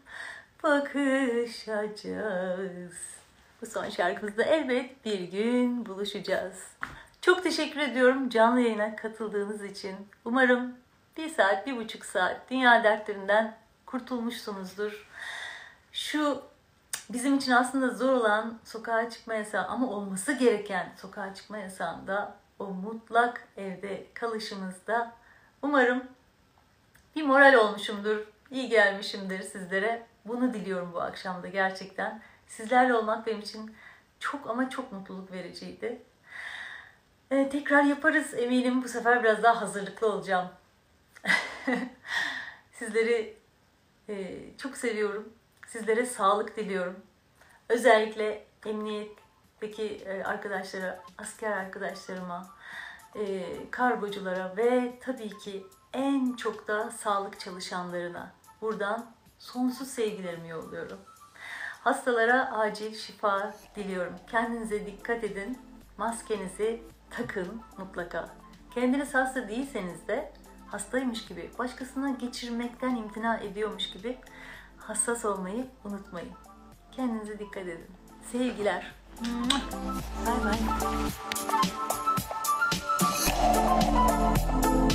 bakışacağız. Bu son şarkımızda elbet bir gün buluşacağız. Çok teşekkür ediyorum canlı yayına katıldığınız için. Umarım bir saat, bir buçuk saat dünya dertlerinden kurtulmuşsunuzdur. Şu bizim için aslında zor olan sokağa çıkma yasağı ama olması gereken sokağa çıkma yasağında, o mutlak evde kalışımızda umarım bir moral olmuşumdur, iyi gelmişimdir sizlere. Bunu diliyorum bu akşam da gerçekten. Sizlerle olmak benim için çok ama çok mutluluk vericiydi. Ee, tekrar yaparız eminim. Bu sefer biraz daha hazırlıklı olacağım. Sizleri e, çok seviyorum. Sizlere sağlık diliyorum. Özellikle emniyetteki arkadaşlara, asker arkadaşlarıma, e, kargoculara ve tabii ki en çok da sağlık çalışanlarına buradan sonsuz sevgilerimi yolluyorum. Hastalara acil şifa diliyorum. Kendinize dikkat edin. Maskenizi takın mutlaka. Kendiniz hasta değilseniz de hastaymış gibi, başkasına geçirmekten imtina ediyormuş gibi hassas olmayı unutmayın. Kendinize dikkat edin. Sevgiler. Bye bye.